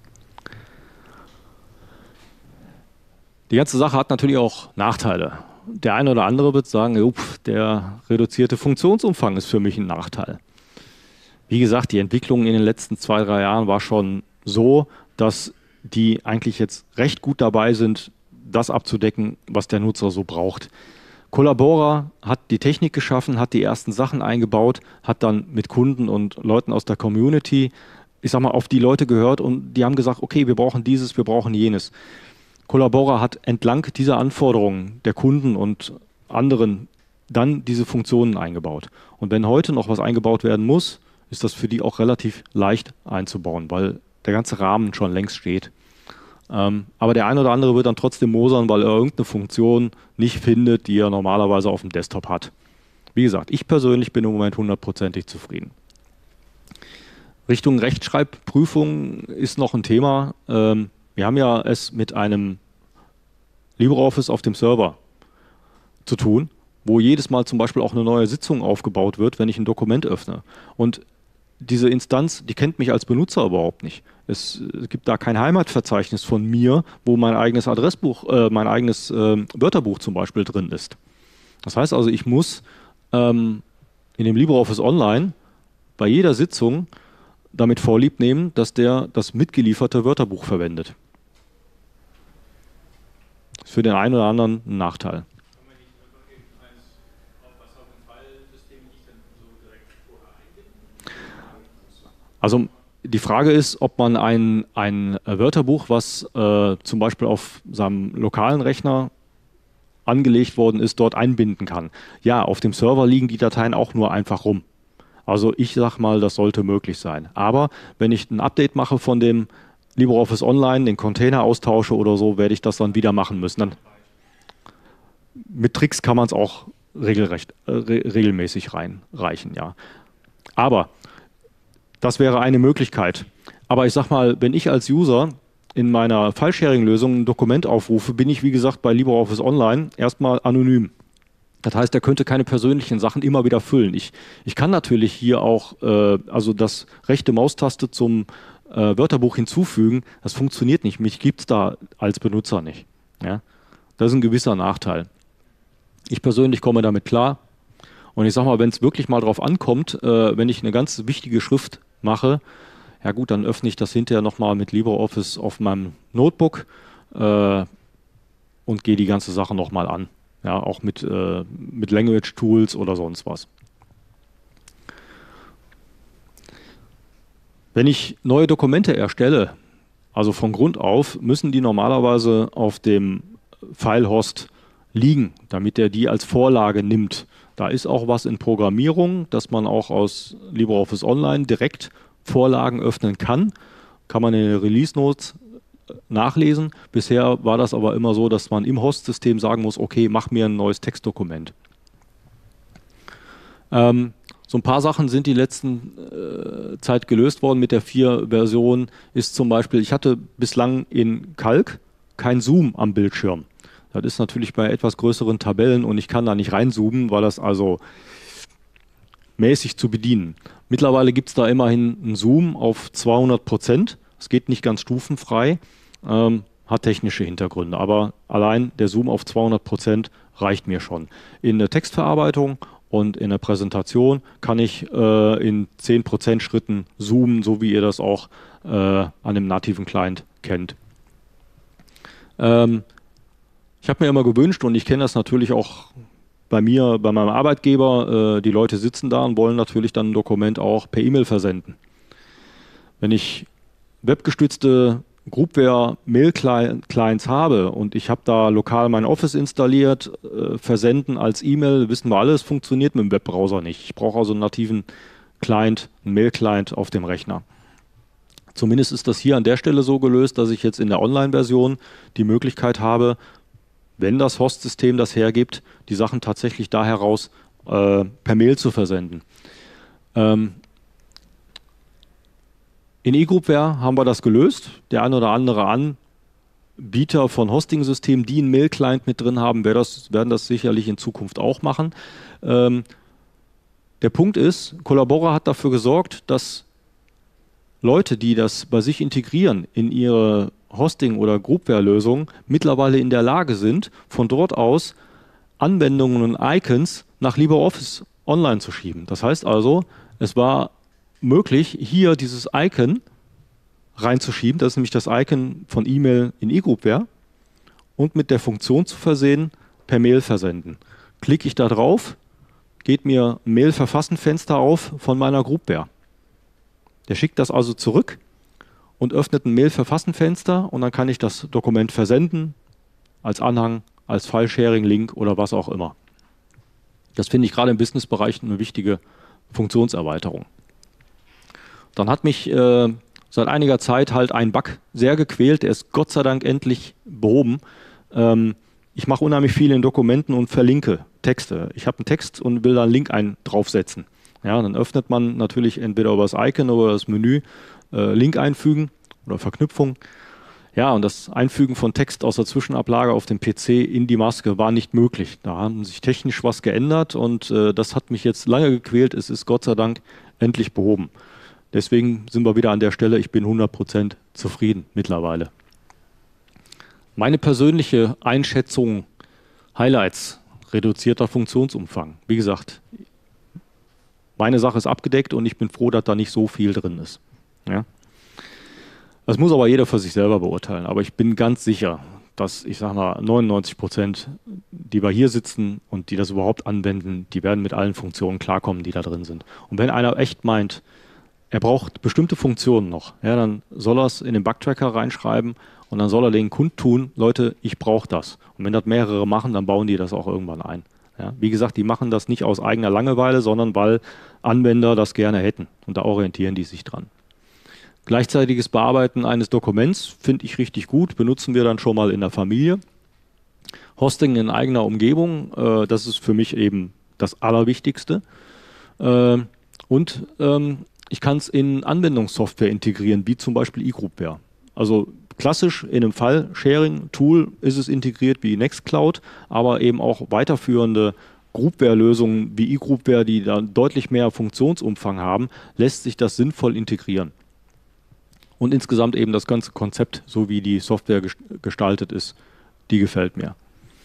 Die ganze Sache hat natürlich auch Nachteile. Der eine oder andere wird sagen, upf, der reduzierte Funktionsumfang ist für mich ein Nachteil. Wie gesagt, die Entwicklung in den letzten zwei, drei Jahren war schon so, dass die eigentlich jetzt recht gut dabei sind, das abzudecken, was der Nutzer so braucht. Collabora hat die Technik geschaffen, hat die ersten Sachen eingebaut, hat dann mit Kunden und Leuten aus der Community, ich sag mal, auf die Leute gehört und die haben gesagt, okay, wir brauchen dieses, wir brauchen jenes. Collabora hat entlang dieser Anforderungen der Kunden und anderen dann diese Funktionen eingebaut. Und wenn heute noch was eingebaut werden muss, ist das für die auch relativ leicht einzubauen, weil der ganze Rahmen schon längst steht. Ähm, aber der eine oder andere wird dann trotzdem mosern, weil er irgendeine Funktion nicht findet, die er normalerweise auf dem Desktop hat. Wie gesagt, ich persönlich bin im Moment hundertprozentig zufrieden. Richtung Rechtschreibprüfung ist noch ein Thema. Ähm, wir haben ja es mit einem LibreOffice auf dem Server zu tun, wo jedes Mal zum Beispiel auch eine neue Sitzung aufgebaut wird, wenn ich ein Dokument öffne. Und diese Instanz, die kennt mich als Benutzer überhaupt nicht. Es, es gibt da kein Heimatverzeichnis von mir, wo mein eigenes Adressbuch, äh, mein eigenes äh, Wörterbuch zum Beispiel drin ist. Das heißt also, ich muss ähm, in dem LibreOffice Online bei jeder Sitzung damit Vorlieb nehmen, dass der das mitgelieferte Wörterbuch verwendet. Das ist für den einen oder anderen ein Nachteil. Also die Frage ist, ob man ein, ein Wörterbuch, was äh, zum Beispiel auf seinem lokalen Rechner angelegt worden ist, dort einbinden kann. Ja, auf dem Server liegen die Dateien auch nur einfach rum. Also ich sage mal, das sollte möglich sein. Aber wenn ich ein Update mache von dem LibreOffice Online, den Container austausche oder so, werde ich das dann wieder machen müssen. Dann mit Tricks kann man es auch regelrecht, äh, re regelmäßig reinreichen, ja. Aber das wäre eine Möglichkeit. Aber ich sag mal, wenn ich als User in meiner File-Sharing-Lösung ein Dokument aufrufe, bin ich, wie gesagt, bei LibreOffice Online erstmal anonym. Das heißt, er könnte keine persönlichen Sachen immer wieder füllen. Ich, ich kann natürlich hier auch äh, also das rechte Maustaste zum äh, Wörterbuch hinzufügen. Das funktioniert nicht. Mich gibt es da als Benutzer nicht. Ja? Das ist ein gewisser Nachteil. Ich persönlich komme damit klar. Und ich sage mal, wenn es wirklich mal drauf ankommt, äh, wenn ich eine ganz wichtige Schrift mache, ja gut, dann öffne ich das hinterher nochmal mit LibreOffice auf meinem Notebook äh, und gehe die ganze Sache nochmal an. Ja, auch mit, äh, mit Language Tools oder sonst was. Wenn ich neue Dokumente erstelle, also von Grund auf, müssen die normalerweise auf dem File-Host liegen, damit er die als Vorlage nimmt. Da ist auch was in Programmierung, dass man auch aus LibreOffice Online direkt Vorlagen öffnen kann. Kann man in den Release Notes nachlesen. Bisher war das aber immer so, dass man im Host-System sagen muss, okay, mach mir ein neues Textdokument. Ähm, so ein paar Sachen sind die letzten äh, Zeit gelöst worden mit der vier Version. Ist zum Beispiel, ich hatte bislang in Calc kein Zoom am Bildschirm. Das ist natürlich bei etwas größeren Tabellen und ich kann da nicht reinzoomen, weil das also mäßig zu bedienen. Mittlerweile gibt es da immerhin einen Zoom auf zweihundert Prozent. Es geht nicht ganz stufenfrei, ähm, hat technische Hintergründe, aber allein der Zoom auf zweihundert Prozent reicht mir schon. In der Textverarbeitung und in der Präsentation kann ich äh, in zehn Prozent Schritten zoomen, so wie ihr das auch äh, an dem nativen Client kennt. Ähm, ich habe mir immer gewünscht, und ich kenne das natürlich auch bei mir, bei meinem Arbeitgeber, äh, die Leute sitzen da und wollen natürlich dann ein Dokument auch per E-Mail versenden. Wenn ich webgestützte Groupware-Mail-Clients habe und ich habe da lokal mein Office installiert, äh, versenden als E-Mail, wissen wir alle, es funktioniert mit dem Webbrowser nicht. Ich brauche also einen nativen Client, einen Mail-Client auf dem Rechner. Zumindest ist das hier an der Stelle so gelöst, dass ich jetzt in der Online-Version die Möglichkeit habe, wenn das Host-System das hergibt, die Sachen tatsächlich da heraus äh, per Mail zu versenden. Ähm, in eGroupware haben wir das gelöst. Der ein oder andere Anbieter von Hosting-Systemen, die einen Mail-Client mit drin haben, das, werden das sicherlich in Zukunft auch machen. Ähm, der Punkt ist, Collabora hat dafür gesorgt, dass Leute, die das bei sich integrieren in ihre Hosting- oder Groupware-Lösung, mittlerweile in der Lage sind, von dort aus Anwendungen und Icons nach LibreOffice Online zu schieben. Das heißt also, es war möglich, hier dieses Icon reinzuschieben, das ist nämlich das Icon von E-Mail in eGroupware, und mit der Funktion zu versehen, per Mail versenden. Klicke ich da drauf, geht mir ein Mail-Verfassen-Fenster auf von meiner Groupware. Der schickt das also zurück und öffnet ein Mail-Verfassen-Fenster und dann kann ich das Dokument versenden, als Anhang, als File-Sharing-Link oder was auch immer. Das finde ich gerade im Business-Bereich eine wichtige Funktionserweiterung. Dann hat mich äh, seit einiger Zeit halt ein Bug sehr gequält, der ist Gott sei Dank endlich behoben. Ähm, ich mache unheimlich viel in Dokumenten und verlinke Texte. Ich habe einen Text und will da einen Link ein draufsetzen. Ja, dann öffnet man natürlich entweder über das Icon oder das Menü äh, Link einfügen oder Verknüpfung. Ja, und das Einfügen von Text aus der Zwischenablage auf dem P C in die Maske war nicht möglich. Da haben sich technisch was geändert und äh, das hat mich jetzt lange gequält. Es ist Gott sei Dank endlich behoben. Deswegen sind wir wieder an der Stelle, ich bin hundert Prozent zufrieden mittlerweile. Meine persönliche Einschätzung, Highlights, reduzierter Funktionsumfang. Wie gesagt, meine Sache ist abgedeckt und ich bin froh, dass da nicht so viel drin ist. Ja? Das muss aber jeder für sich selber beurteilen. Aber ich bin ganz sicher, dass, ich sage mal, neunundneunzig Prozent, die wir hier sitzen und die das überhaupt anwenden, die werden mit allen Funktionen klarkommen, die da drin sind. Und wenn einer echt meint, er braucht bestimmte Funktionen noch, ja, dann soll er es in den Bugtracker reinschreiben und dann soll er den kundtun, Leute, ich brauche das. Und wenn das mehrere machen, dann bauen die das auch irgendwann ein. Ja, wie gesagt, die machen das nicht aus eigener Langeweile, sondern weil Anwender das gerne hätten. Und da orientieren die sich dran. Gleichzeitiges Bearbeiten eines Dokuments finde ich richtig gut, benutzen wir dann schon mal in der Familie. Hosting in eigener Umgebung, äh, das ist für mich eben das Allerwichtigste. Äh, und ähm, ich kann es in Anwendungssoftware integrieren, wie zum Beispiel eGroupware. Also klassisch in einem File-Sharing-Tool ist es integriert wie Nextcloud, aber eben auch weiterführende Groupware-Lösungen wie eGroupware, die dann deutlich mehr Funktionsumfang haben, lässt sich das sinnvoll integrieren. Und insgesamt eben das ganze Konzept, so wie die Software gestaltet ist, die gefällt mir.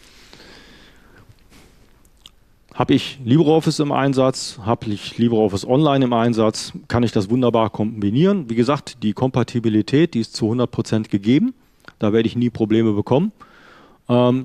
Habe ich LibreOffice im Einsatz, habe ich LibreOffice Online im Einsatz, kann ich das wunderbar kombinieren. Wie gesagt, die Kompatibilität, die ist zu hundert Prozent gegeben. Da werde ich nie Probleme bekommen. Ähm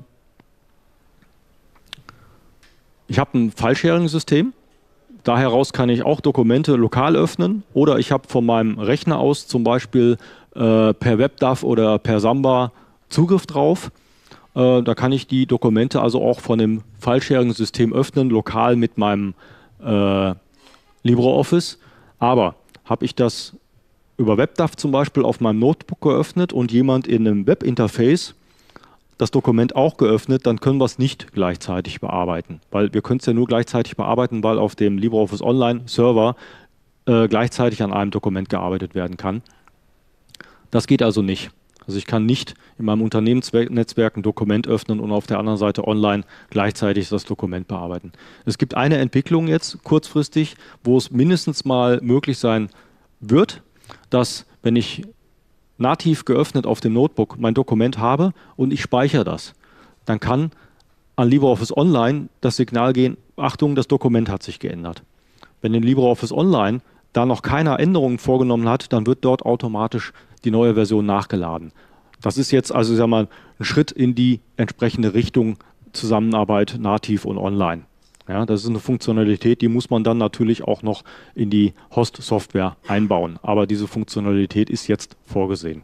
ich habe ein File-Sharing-System. Da heraus kann ich auch Dokumente lokal öffnen oder ich habe von meinem Rechner aus zum Beispiel äh, per WebDAV oder per Samba Zugriff drauf. Äh, da kann ich die Dokumente also auch von dem File-Sharing-System öffnen, lokal mit meinem äh, LibreOffice. Aber habe ich das über WebDAV zum Beispiel auf meinem Notebook geöffnet und jemand in einem Webinterface das Dokument auch geöffnet, dann können wir es nicht gleichzeitig bearbeiten. Weil wir können es ja nur gleichzeitig bearbeiten, weil auf dem LibreOffice Online Server äh, gleichzeitig an einem Dokument gearbeitet werden kann. Das geht also nicht. Also ich kann nicht in meinem Unternehmensnetzwerk ein Dokument öffnen und auf der anderen Seite online gleichzeitig das Dokument bearbeiten. Es gibt eine Entwicklung jetzt kurzfristig, wo es mindestens mal möglich sein wird, dass wenn ich nativ geöffnet auf dem Notebook mein Dokument habe und ich speichere das, dann kann an LibreOffice Online das Signal gehen, Achtung, das Dokument hat sich geändert. Wenn in LibreOffice Online da noch keine Änderungen vorgenommen hat, dann wird dort automatisch die neue Version nachgeladen. Das ist jetzt also, ich sag mal, ein Schritt in die entsprechende Richtung Zusammenarbeit nativ und online. Ja, das ist eine Funktionalität, die muss man dann natürlich auch noch in die Host-Software einbauen. Aber diese Funktionalität ist jetzt vorgesehen.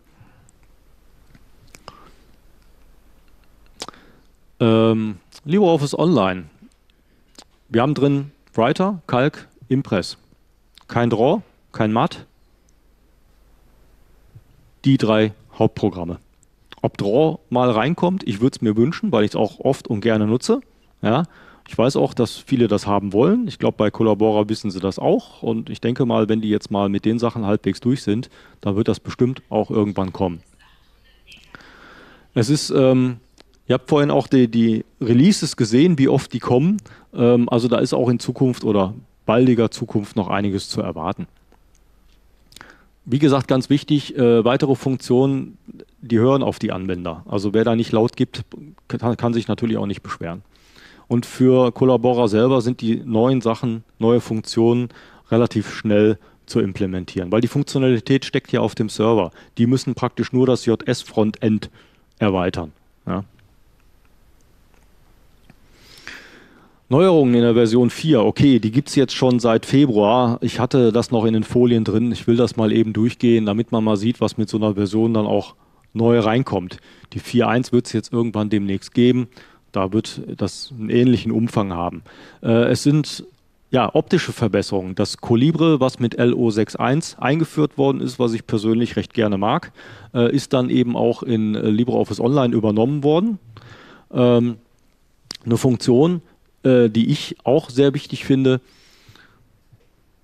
Ähm, LibreOffice Online. Wir haben drin Writer, Calc, Impress. Kein Draw, kein Mat. Die drei Hauptprogramme. Ob Draw mal reinkommt, ich würde es mir wünschen, weil ich es auch oft und gerne nutze. Ja. Ich weiß auch, dass viele das haben wollen. Ich glaube, bei Collabora wissen sie das auch. Und ich denke mal, wenn die jetzt mal mit den Sachen halbwegs durch sind, dann wird das bestimmt auch irgendwann kommen. Es ist, ähm, ihr habt vorhin auch die, die Releases gesehen, wie oft die kommen. Ähm, also da ist auch in Zukunft oder baldiger Zukunft noch einiges zu erwarten. Wie gesagt, ganz wichtig, äh, weitere Funktionen, die hören auf die Anwender. Also wer da nicht laut gibt, kann, kann sich natürlich auch nicht beschweren. Und für Collabora selber sind die neuen Sachen, neue Funktionen relativ schnell zu implementieren, weil die Funktionalität steckt ja auf dem Server. Die müssen praktisch nur das J S-Frontend erweitern. Ja. Neuerungen in der Version vier, okay, die gibt es jetzt schon seit Februar. Ich hatte das noch in den Folien drin. Ich will das mal eben durchgehen, damit man mal sieht, was mit so einer Version dann auch neu reinkommt. Die vier Punkt eins wird es jetzt irgendwann demnächst geben. Da wird das einen ähnlichen Umfang haben. Äh, es sind ja optische Verbesserungen. Das Colibre, was mit L O sechs Punkt eins eingeführt worden ist, was ich persönlich recht gerne mag, äh, ist dann eben auch in äh, LibreOffice Online übernommen worden. Ähm, eine Funktion, äh, die ich auch sehr wichtig finde.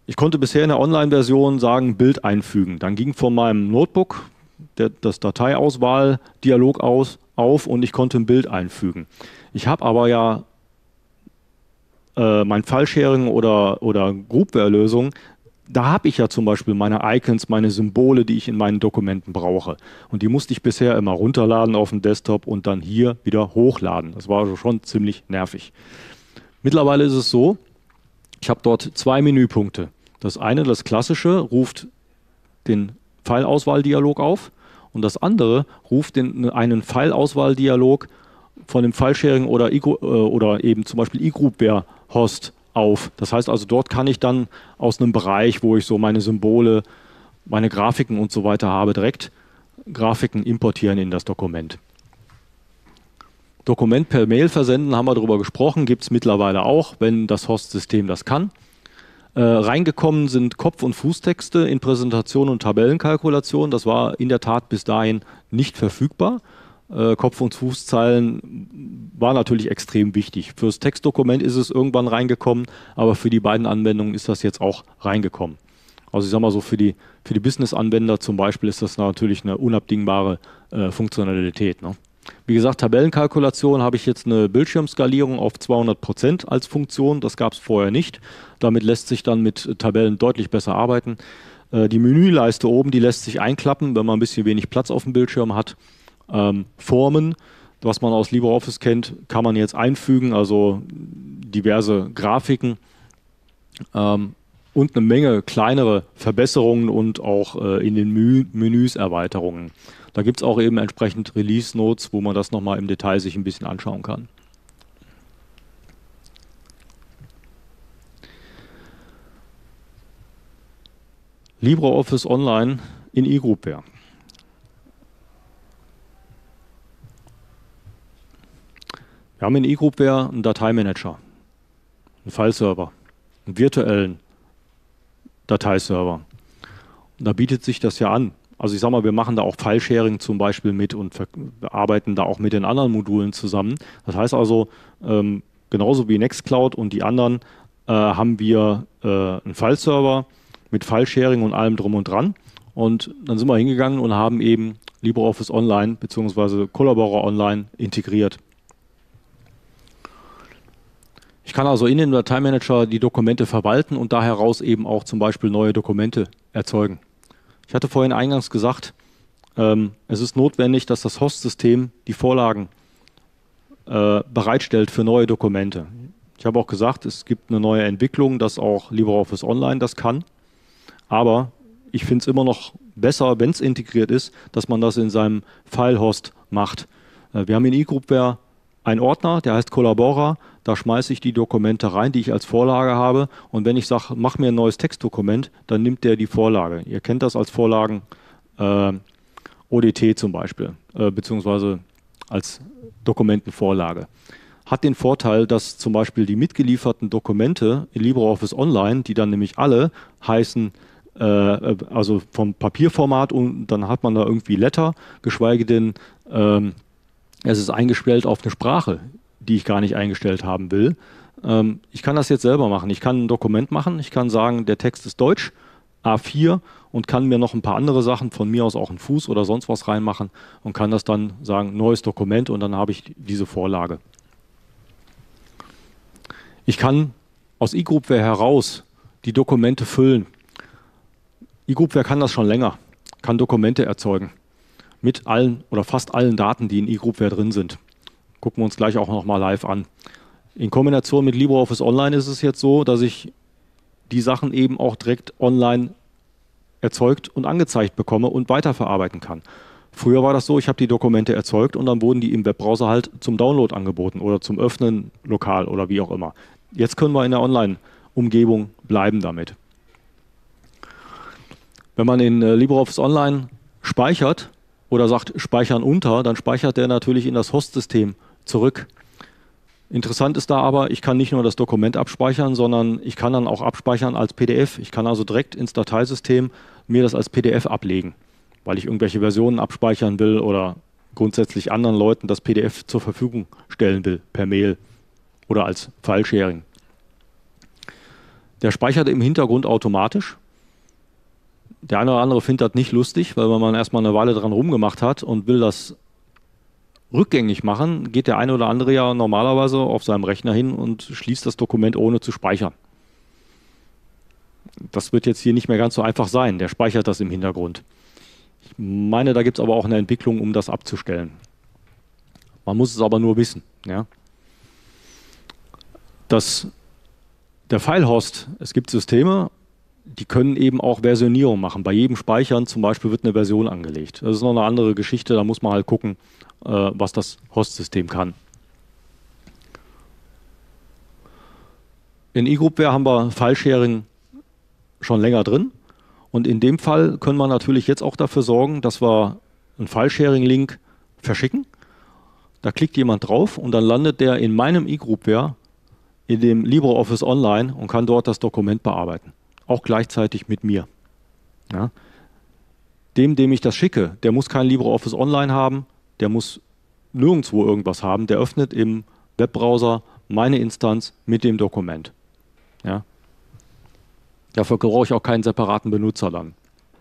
Ich konnte bisher in der Online-Version sagen, Bild einfügen. Dann ging von meinem Notebook der, das Dateiauswahl-Dialog aus, auf und ich konnte ein Bild einfügen. Ich habe aber ja äh, mein File-Sharing oder, oder Groupware-Lösung, da habe ich ja zum Beispiel meine Icons, meine Symbole, die ich in meinen Dokumenten brauche. Und die musste ich bisher immer runterladen auf den Desktop und dann hier wieder hochladen. Das war also schon ziemlich nervig. Mittlerweile ist es so, ich habe dort zwei Menüpunkte. Das eine, das klassische, ruft den File-Auswahl-Dialog auf und das andere ruft den, einen File-Auswahl-Dialog von dem File-Sharing oder, äh, oder eben zum Beispiel eGroupware-Host auf. Das heißt also, dort kann ich dann aus einem Bereich, wo ich so meine Symbole, meine Grafiken und so weiter habe, direkt Grafiken importieren in das Dokument. Dokument per Mail versenden, haben wir darüber gesprochen, gibt es mittlerweile auch, wenn das Host-System das kann. Äh, reingekommen sind Kopf- und Fußtexte in Präsentation und Tabellenkalkulation. Das war in der Tat bis dahin nicht verfügbar. Äh, Kopf- und Fußzeilen war natürlich extrem wichtig. Fürs Textdokument ist es irgendwann reingekommen, aber für die beiden Anwendungen ist das jetzt auch reingekommen. Also ich sage mal so, für die, für die Business-Anwender zum Beispiel ist das natürlich eine unabdingbare äh, Funktionalität, ne? Wie gesagt, Tabellenkalkulation habe ich jetzt eine Bildschirmskalierung auf zweihundert Prozent als Funktion. Das gab es vorher nicht. Damit lässt sich dann mit Tabellen deutlich besser arbeiten. Äh, die Menüleiste oben, die lässt sich einklappen, wenn man ein bisschen wenig Platz auf dem Bildschirm hat. Ähm, Formen, was man aus LibreOffice kennt, kann man jetzt einfügen, also diverse Grafiken ähm, und eine Menge kleinere Verbesserungen und auch äh, in den Menü Menüs Erweiterungen. Da gibt es auch eben entsprechend Release-Notes, wo man das nochmal im Detail sich ein bisschen anschauen kann. LibreOffice Online in eGroupware. Wir haben in eGroupware einen Dateimanager, einen Fileserver, einen virtuellen Dateiserver. Und da bietet sich das ja an. Also ich sage mal, wir machen da auch File-Sharing zum Beispiel mit und arbeiten da auch mit den anderen Modulen zusammen. Das heißt also, ähm, genauso wie Nextcloud und die anderen äh, haben wir äh, einen File-Server mit File-Sharing und allem drum und dran. Und dann sind wir hingegangen und haben eben LibreOffice Online bzw. Collaborer Online integriert. Ich kann also in dem Dateimanager die Dokumente verwalten und da heraus eben auch zum Beispiel neue Dokumente erzeugen. Ich hatte vorhin eingangs gesagt, ähm, es ist notwendig, dass das Host-System die Vorlagen äh, bereitstellt für neue Dokumente. Ich habe auch gesagt, es gibt eine neue Entwicklung, dass auch LibreOffice Online das kann. Aber ich finde es immer noch besser, wenn es integriert ist, dass man das in seinem File-Host macht. Äh, wir haben in eGroupware einen Ordner, der heißt Collaborer. Da schmeiße ich die Dokumente rein, die ich als Vorlage habe. Und wenn ich sage, mach mir ein neues Textdokument, dann nimmt der die Vorlage. Ihr kennt das als Vorlagen äh, O D T zum Beispiel, äh, beziehungsweise als Dokumentenvorlage. Hat den Vorteil, dass zum Beispiel die mitgelieferten Dokumente in LibreOffice Online, die dann nämlich alle heißen, äh, also vom Papierformat und dann hat man da irgendwie Letter, geschweige denn, ähm, es ist eingestellt auf eine Sprache, die ich gar nicht eingestellt haben will. Ähm, ich kann das jetzt selber machen. Ich kann ein Dokument machen, ich kann sagen, der Text ist Deutsch, A vier und kann mir noch ein paar andere Sachen, von mir aus auch einen Fuß oder sonst was reinmachen und kann das dann sagen, neues Dokument und dann habe ich diese Vorlage. Ich kann aus eGroupware heraus die Dokumente füllen. eGroupware kann das schon länger, kann Dokumente erzeugen mit allen oder fast allen Daten, die in eGroupware drin sind. Gucken wir uns gleich auch noch mal live an. In Kombination mit LibreOffice Online ist es jetzt so, dass ich die Sachen eben auch direkt online erzeugt und angezeigt bekomme und weiterverarbeiten kann. Früher war das so, ich habe die Dokumente erzeugt und dann wurden die im Webbrowser halt zum Download angeboten oder zum Öffnen lokal oder wie auch immer. Jetzt können wir in der Online-Umgebung bleiben damit. Wenn man in LibreOffice Online speichert oder sagt speichern unter, dann speichert der natürlich in das Host-System zurück. Interessant ist da aber, ich kann nicht nur das Dokument abspeichern, sondern ich kann dann auch abspeichern als P D F. Ich kann also direkt ins Dateisystem mir das als P D F ablegen, weil ich irgendwelche Versionen abspeichern will oder grundsätzlich anderen Leuten das P D F zur Verfügung stellen will, per Mail oder als File-Sharing. Der speichert im Hintergrund automatisch. Der eine oder andere findet das nicht lustig, weil wenn man erstmal eine Weile dran rumgemacht hat und will das rückgängig machen, geht der eine oder andere ja normalerweise auf seinem Rechner hin und schließt das Dokument ohne zu speichern. Das wird jetzt hier nicht mehr ganz so einfach sein. Der speichert das im Hintergrund. Ich meine, da gibt es aber auch eine Entwicklung, um das abzustellen. Man muss es aber nur wissen. Ja. Das, der Filehost, es gibt Systeme, die können eben auch Versionierung machen. Bei jedem Speichern zum Beispiel wird eine Version angelegt. Das ist noch eine andere Geschichte, da muss man halt gucken, äh, was das Host-System kann. In eGroupware haben wir File-Sharing schon länger drin. Und in dem Fall können wir natürlich jetzt auch dafür sorgen, dass wir einen File-Sharing-Link verschicken. Da klickt jemand drauf und dann landet der in meinem eGroupware in dem LibreOffice Online und kann dort das Dokument bearbeiten. Auch gleichzeitig mit mir. Ja. Dem, dem ich das schicke, der muss kein LibreOffice Online haben, der muss nirgendwo irgendwas haben, der öffnet im Webbrowser meine Instanz mit dem Dokument. Ja. Dafür brauche ich auch keinen separaten Benutzer dann.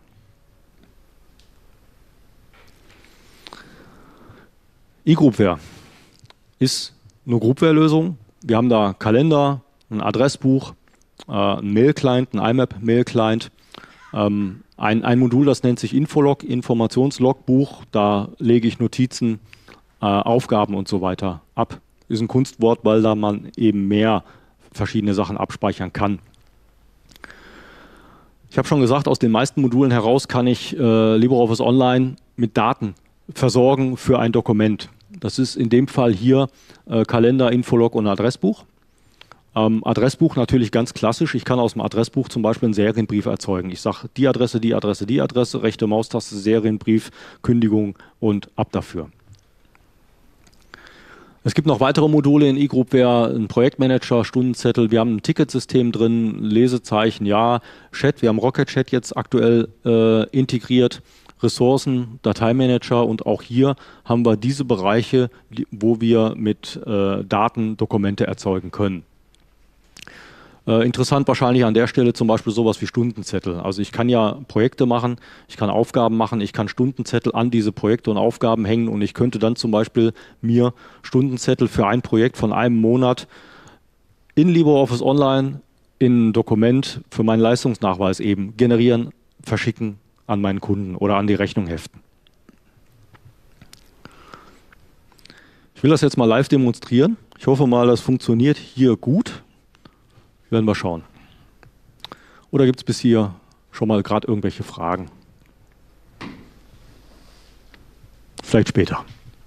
eGroupware ist eine Groupware-Lösung. Wir haben da Kalender, ein Adressbuch, äh, ein Mail-Client, ein I M A P-Mail-Client, ähm, ein, ein Modul, das nennt sich Infolog, Informationslogbuch. Da lege ich Notizen, äh, Aufgaben und so weiter ab. Ist ein Kunstwort, weil da man eben mehr verschiedene Sachen abspeichern kann. Ich habe schon gesagt, aus den meisten Modulen heraus kann ich äh, LibreOffice Online mit Daten versorgen für ein Dokument. Das ist in dem Fall hier äh, Kalender, Infolog und Adressbuch. Ähm, Adressbuch natürlich ganz klassisch. Ich kann aus dem Adressbuch zum Beispiel einen Serienbrief erzeugen. Ich sage die Adresse, die Adresse, die Adresse, rechte Maustaste, Serienbrief, Kündigung und ab dafür. Es gibt noch weitere Module in eGroupware, ein Projektmanager, Stundenzettel, wir haben ein Ticketsystem drin, Lesezeichen, ja, Chat, wir haben Rocket Chat jetzt aktuell äh, integriert, Ressourcen, Dateimanager und auch hier haben wir diese Bereiche, die, wo wir mit äh, Daten Dokumente erzeugen können. Äh, interessant wahrscheinlich an der Stelle zum Beispiel sowas wie Stundenzettel. Also ich kann ja Projekte machen, ich kann Aufgaben machen, ich kann Stundenzettel an diese Projekte und Aufgaben hängen und ich könnte dann zum Beispiel mir Stundenzettel für ein Projekt von einem Monat in LibreOffice Online in ein Dokument für meinen Leistungsnachweis eben generieren, verschicken an meinen Kunden oder an die Rechnung heften. Ich will das jetzt mal live demonstrieren. Ich hoffe mal, das funktioniert hier gut. Werden wir schauen. Oder gibt es bis hier schon mal gerade irgendwelche Fragen? Vielleicht später.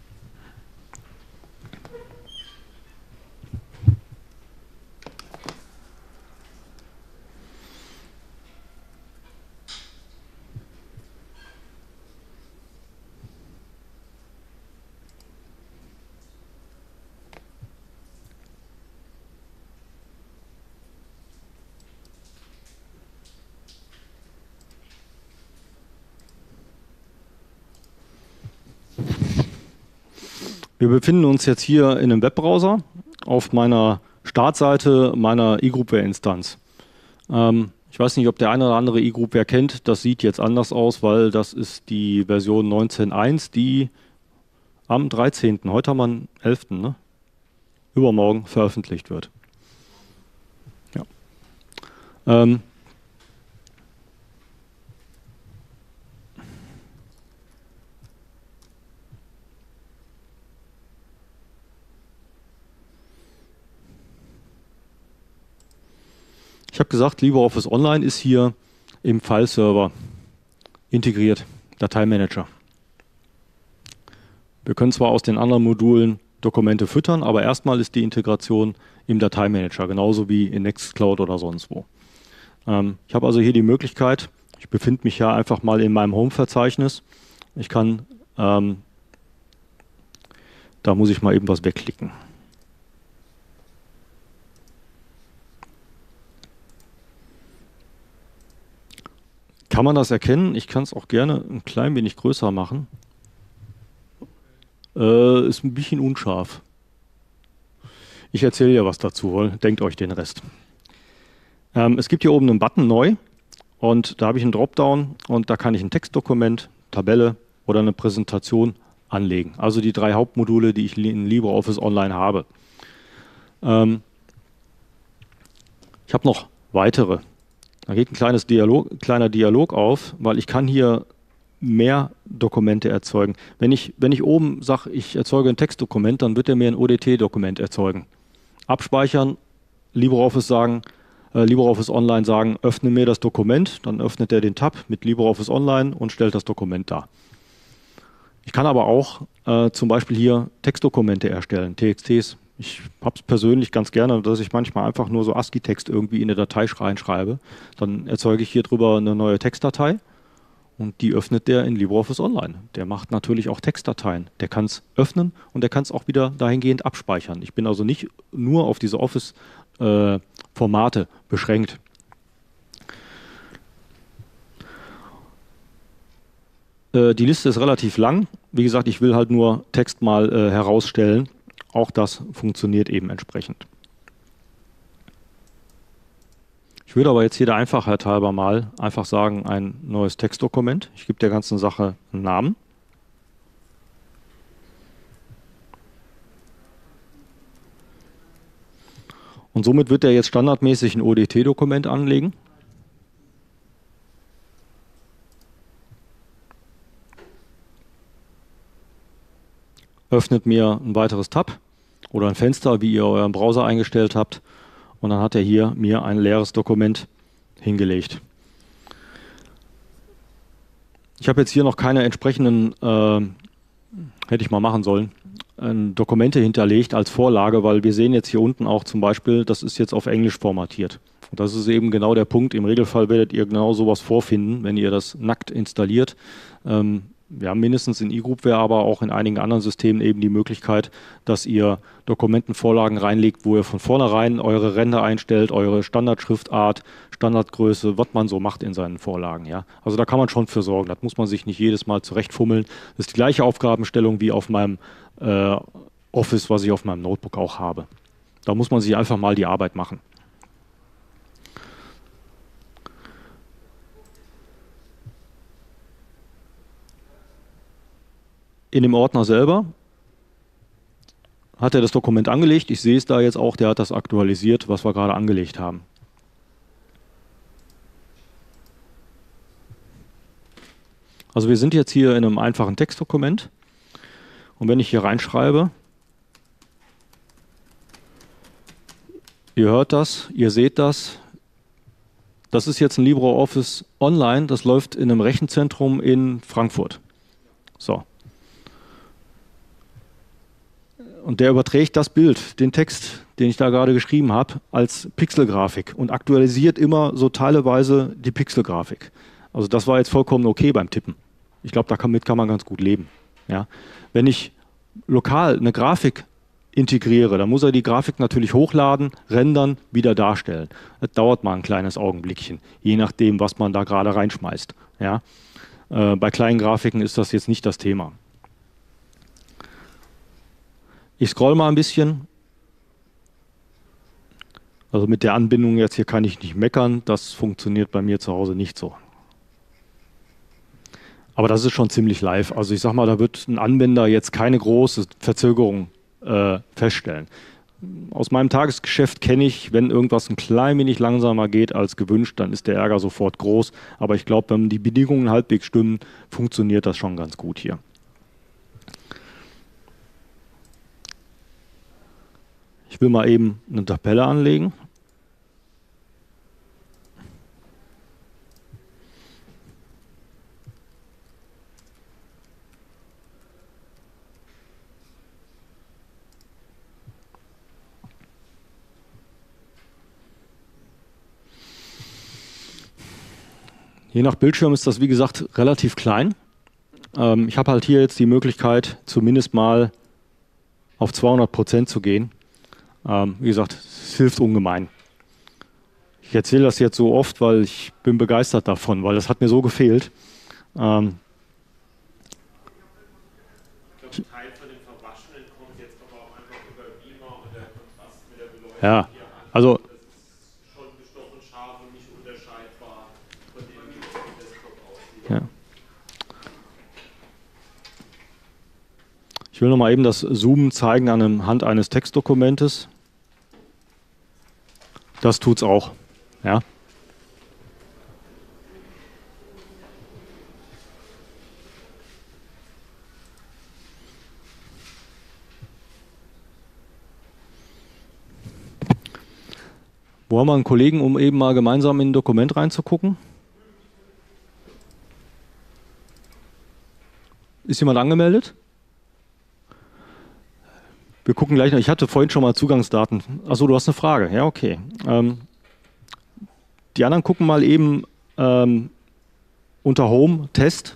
Wir befinden uns jetzt hier in einem Webbrowser auf meiner Startseite meiner eGroupware-Instanz. Ähm, ich weiß nicht, ob der eine oder andere eGroupware kennt. Das sieht jetzt anders aus, weil das ist die Version neunzehn Punkt eins, die am dreizehnten, heute haben wir den elften, ne? Übermorgen veröffentlicht wird. Ja. Ähm, Ich habe gesagt, LibreOffice Online ist hier im File-Server integriert, Dateimanager. Wir können zwar aus den anderen Modulen Dokumente füttern, aber erstmal ist die Integration im Dateimanager, genauso wie in Nextcloud oder sonst wo. Ähm, ich habe also hier die Möglichkeit, ich befinde mich ja einfach mal in meinem Home-Verzeichnis. Ich kann, ähm, da muss ich mal eben was wegklicken. Kann man das erkennen? Ich kann es auch gerne ein klein wenig größer machen. Äh, ist ein bisschen unscharf. Ich erzähle ja was dazu, denkt euch den Rest. Ähm, es gibt hier oben einen Button Neu und da habe ich einen Dropdown und da kann ich ein Textdokument, Tabelle oder eine Präsentation anlegen. Also die drei Hauptmodule, die ich in LibreOffice Online habe. Ähm, ich habe noch weitere. Da geht ein kleines Dialog, kleiner Dialog auf, weil ich kann hier mehr Dokumente erzeugen. Wenn ich, wenn ich oben sage, ich erzeuge ein Textdokument, dann wird er mir ein O D T-Dokument erzeugen. Abspeichern, LibreOffice sagen, äh, LibreOffice Online sagen, öffne mir das Dokument, dann öffnet er den Tab mit LibreOffice Online und stellt das Dokument dar. Ich kann aber auch äh, zum Beispiel hier Textdokumente erstellen, T X Ts. Ich habe es persönlich ganz gerne, dass ich manchmal einfach nur so ASCII-Text irgendwie in eine Datei reinschreibe. Dann erzeuge ich hier drüber eine neue Textdatei und die öffnet der in LibreOffice Online. Der macht natürlich auch Textdateien. Der kann es öffnen und der kann es auch wieder dahingehend abspeichern. Ich bin also nicht nur auf diese Office-Formate äh, beschränkt. Die Liste ist relativ lang. Wie gesagt, ich will halt nur Text mal äh, herausstellen. Auch das funktioniert eben entsprechend. Ich würde aber jetzt hier der Einfachheit halber mal einfach sagen, ein neues Textdokument. Ich gebe der ganzen Sache einen Namen. Und somit wird er jetzt standardmäßig ein O D T-Dokument anlegen. Öffnet mir ein weiteres Tab oder ein Fenster, wie ihr euren Browser eingestellt habt. Und dann hat er hier mir ein leeres Dokument hingelegt. Ich habe jetzt hier noch keine entsprechenden, äh, hätte ich mal machen sollen, äh, Dokumente hinterlegt als Vorlage, weil wir sehen jetzt hier unten auch zum Beispiel, das ist jetzt auf Englisch formatiert. Und das ist eben genau der Punkt. Im Regelfall werdet ihr genau sowas vorfinden, wenn ihr das nackt installiert. Ähm, Wir haben mindestens in eGroupware, aber auch in einigen anderen Systemen eben die Möglichkeit, dass ihr Dokumentenvorlagen reinlegt, wo ihr von vornherein eure Ränder einstellt, eure Standardschriftart, Standardgröße, was man so macht in seinen Vorlagen. Ja? Also da kann man schon für sorgen. Das muss man sich nicht jedes Mal zurechtfummeln. Das ist die gleiche Aufgabenstellung wie auf meinem äh, Office, was ich auf meinem Notebook auch habe. Da muss man sich einfach mal die Arbeit machen. In dem Ordner selber hat er das Dokument angelegt. Ich sehe es da jetzt auch, der hat das aktualisiert, was wir gerade angelegt haben. Also wir sind jetzt hier in einem einfachen Textdokument. Und wenn ich hier reinschreibe, ihr hört das, ihr seht das, das ist jetzt ein LibreOffice Online, das läuft in einem Rechenzentrum in Frankfurt. So. Und der überträgt das Bild, den Text, den ich da gerade geschrieben habe, als Pixelgrafik und aktualisiert immer so teilweise die Pixelgrafik. Also das war jetzt vollkommen okay beim Tippen. Ich glaube, damit kann man ganz gut leben. Ja. Wenn ich lokal eine Grafik integriere, dann muss er die Grafik natürlich hochladen, rendern, wieder darstellen. Das dauert mal ein kleines Augenblickchen, je nachdem, was man da gerade reinschmeißt. Ja. Äh, bei kleinen Grafiken ist das jetzt nicht das Thema. Ich scroll mal ein bisschen. Also mit der Anbindung jetzt hier kann ich nicht meckern. Das funktioniert bei mir zu Hause nicht so. Aber das ist schon ziemlich live. Also ich sag mal, da wird ein Anwender jetzt keine große Verzögerung äh, feststellen. Aus meinem Tagesgeschäft kenne ich, wenn irgendwas ein klein wenig langsamer geht als gewünscht, dann ist der Ärger sofort groß. Aber ich glaube, wenn die Bedingungen halbwegs stimmen, funktioniert das schon ganz gut hier. Ich will mal eben eine Tabelle anlegen. Je nach Bildschirm ist das, wie gesagt, relativ klein. Ähm, ich habe halt hier jetzt die Möglichkeit, zumindest mal auf zweihundert Prozent zu gehen. Ähm, wie gesagt, es hilft ungemein. Ich erzähle das jetzt so oft, weil ich bin begeistert davon, weil das hat mir so gefehlt. Ähm, ich glaube, ein Teil von dem Verwaschenen kommt jetzt aber auch einfach über Beamer und der Kontrast mit der Beleuchtung ja, hier an. also Das ist schon gestochen scharf unterscheidbar von dem, wie es im Desktop aussieht. Ja. Ich will noch mal eben das Zoomen zeigen anhand eines Textdokumentes. Das tut's auch. Ja. Wo haben wir einen Kollegen, um eben mal gemeinsam in ein Dokument reinzugucken? Ist jemand angemeldet? Wir gucken gleich noch. Ich hatte vorhin schon mal Zugangsdaten. Achso, du hast eine Frage. Ja, okay. Ähm, die anderen gucken mal eben ähm, unter Home, Test.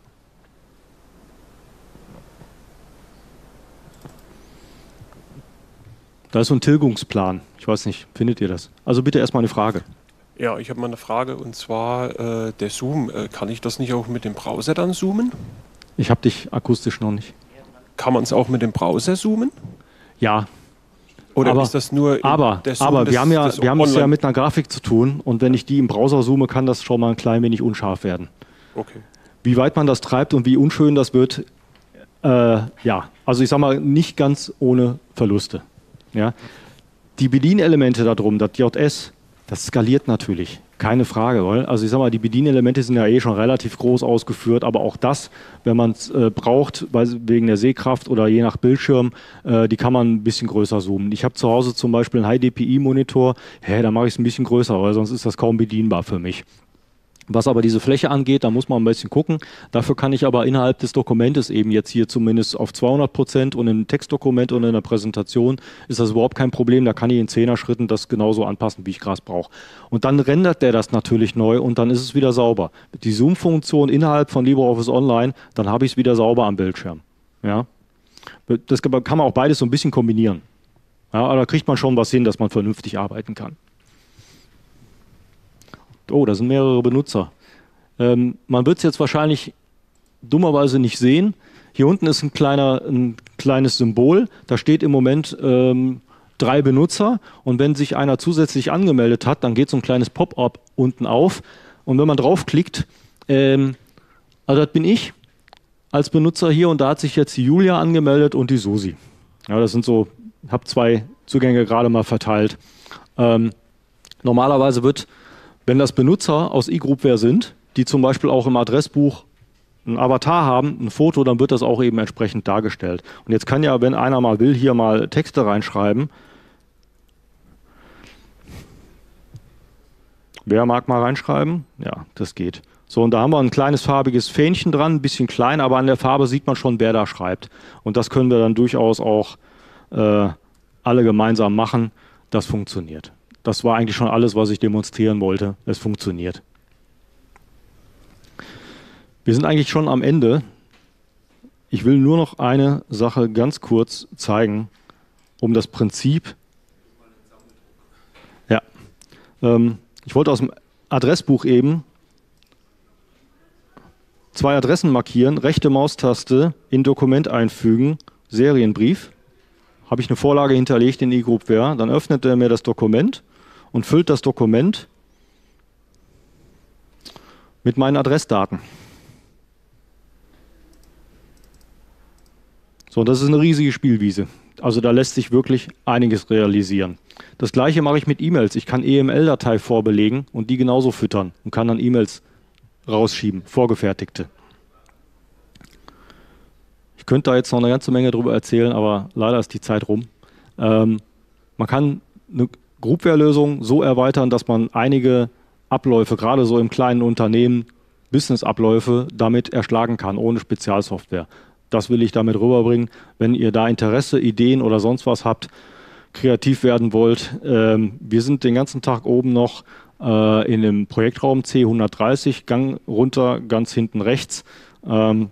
Da ist so ein Tilgungsplan. Ich weiß nicht, findet ihr das? Also bitte erstmal eine Frage. Ja, ich habe mal eine Frage und zwar äh, der Zoom. Äh, kann ich das nicht auch mit dem Browser dann zoomen? Ich habe dich akustisch noch nicht. Kann man es auch mit dem Browser zoomen? Ja. Oder aber, ist das nur aber, der Zoom aber des, wir haben ja, wir haben es ja mit einer Grafik zu tun und wenn ich die im Browser zoome, kann das schon mal ein klein wenig unscharf werden. Okay. Wie weit man das treibt und wie unschön das wird, äh, ja, also ich sag mal, nicht ganz ohne Verluste. Ja. Die Bedienelemente da drum, das J S, das skaliert natürlich, keine Frage. Weil, also ich sag mal, die Bedienelemente sind ja eh schon relativ groß ausgeführt, aber auch das, wenn man es äh, braucht, weil, wegen der Sehkraft oder je nach Bildschirm, äh, die kann man ein bisschen größer zoomen. Ich habe zu Hause zum Beispiel einen High D P I-Monitor, hä, da mache ich es ein bisschen größer, weil sonst ist das kaum bedienbar für mich. Was aber diese Fläche angeht, da muss man ein bisschen gucken. Dafür kann ich aber innerhalb des Dokumentes eben jetzt hier zumindest auf zweihundert Prozent und im Textdokument und in der Präsentation ist das überhaupt kein Problem. Da kann ich in Zehner-Schritten das genauso anpassen, wie ich gerade brauche. Und dann rendert der das natürlich neu und dann ist es wieder sauber. Die Zoom-Funktion innerhalb von LibreOffice Online, dann habe ich es wieder sauber am Bildschirm. Ja? Das kann man auch beides so ein bisschen kombinieren. Ja, aber da kriegt man schon was hin, dass man vernünftig arbeiten kann. Oh, da sind mehrere Benutzer. Ähm, man wird es jetzt wahrscheinlich dummerweise nicht sehen. Hier unten ist ein, kleiner, ein kleines Symbol. Da steht im Moment ähm, drei Benutzer. Und wenn sich einer zusätzlich angemeldet hat, dann geht so ein kleines Pop-up unten auf. Und wenn man draufklickt, ähm, also das bin ich als Benutzer hier. Und da hat sich jetzt die Julia angemeldet und die Susi. Ja, das sind so, ich habe zwei Zugänge gerade mal verteilt. Ähm, normalerweise wird, wenn das Benutzer aus eGroupware sind, die zum Beispiel auch im Adressbuch ein Avatar haben, ein Foto, dann wird das auch eben entsprechend dargestellt. Und jetzt kann ja, wenn einer mal will, hier mal Texte reinschreiben. Wer mag mal reinschreiben? Ja, das geht. So, und da haben wir ein kleines farbiges Fähnchen dran, ein bisschen klein, aber an der Farbe sieht man schon, wer da schreibt. Und das können wir dann durchaus auch äh, alle gemeinsam machen. Das funktioniert. Das war eigentlich schon alles, was ich demonstrieren wollte. Es funktioniert. Wir sind eigentlich schon am Ende. Ich will nur noch eine Sache ganz kurz zeigen, um das Prinzip. Ja. Ähm, ich wollte aus dem Adressbuch eben zwei Adressen markieren, rechte Maustaste in Dokument einfügen, Serienbrief. Habe ich eine Vorlage hinterlegt in eGroupware, dann öffnet er mir das Dokument und füllt das Dokument mit meinen Adressdaten. So, das ist eine riesige Spielwiese. Also da lässt sich wirklich einiges realisieren. Das gleiche mache ich mit E-Mails. Ich kann E M L-Datei vorbelegen und die genauso füttern und kann dann E-Mails rausschieben, vorgefertigte. Ich könnte da jetzt noch eine ganze Menge drüber erzählen, aber leider ist die Zeit rum. Ähm, man kann eine Groupware-Lösung so erweitern, dass man einige Abläufe, gerade so im kleinen Unternehmen, Business-Abläufe damit erschlagen kann, ohne Spezialsoftware. Das will ich damit rüberbringen. Wenn ihr da Interesse, Ideen oder sonst was habt, kreativ werden wollt, ähm, wir sind den ganzen Tag oben noch äh, in dem Projektraum C hundertdreißig, Gang runter, ganz hinten rechts. Ähm,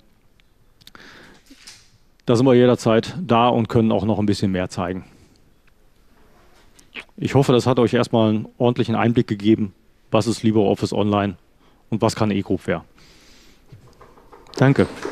da sind wir jederzeit da und können auch noch ein bisschen mehr zeigen. Ich hoffe, das hat euch erstmal einen ordentlichen Einblick gegeben, was ist LibreOffice Online und was kann eGroupware. Danke.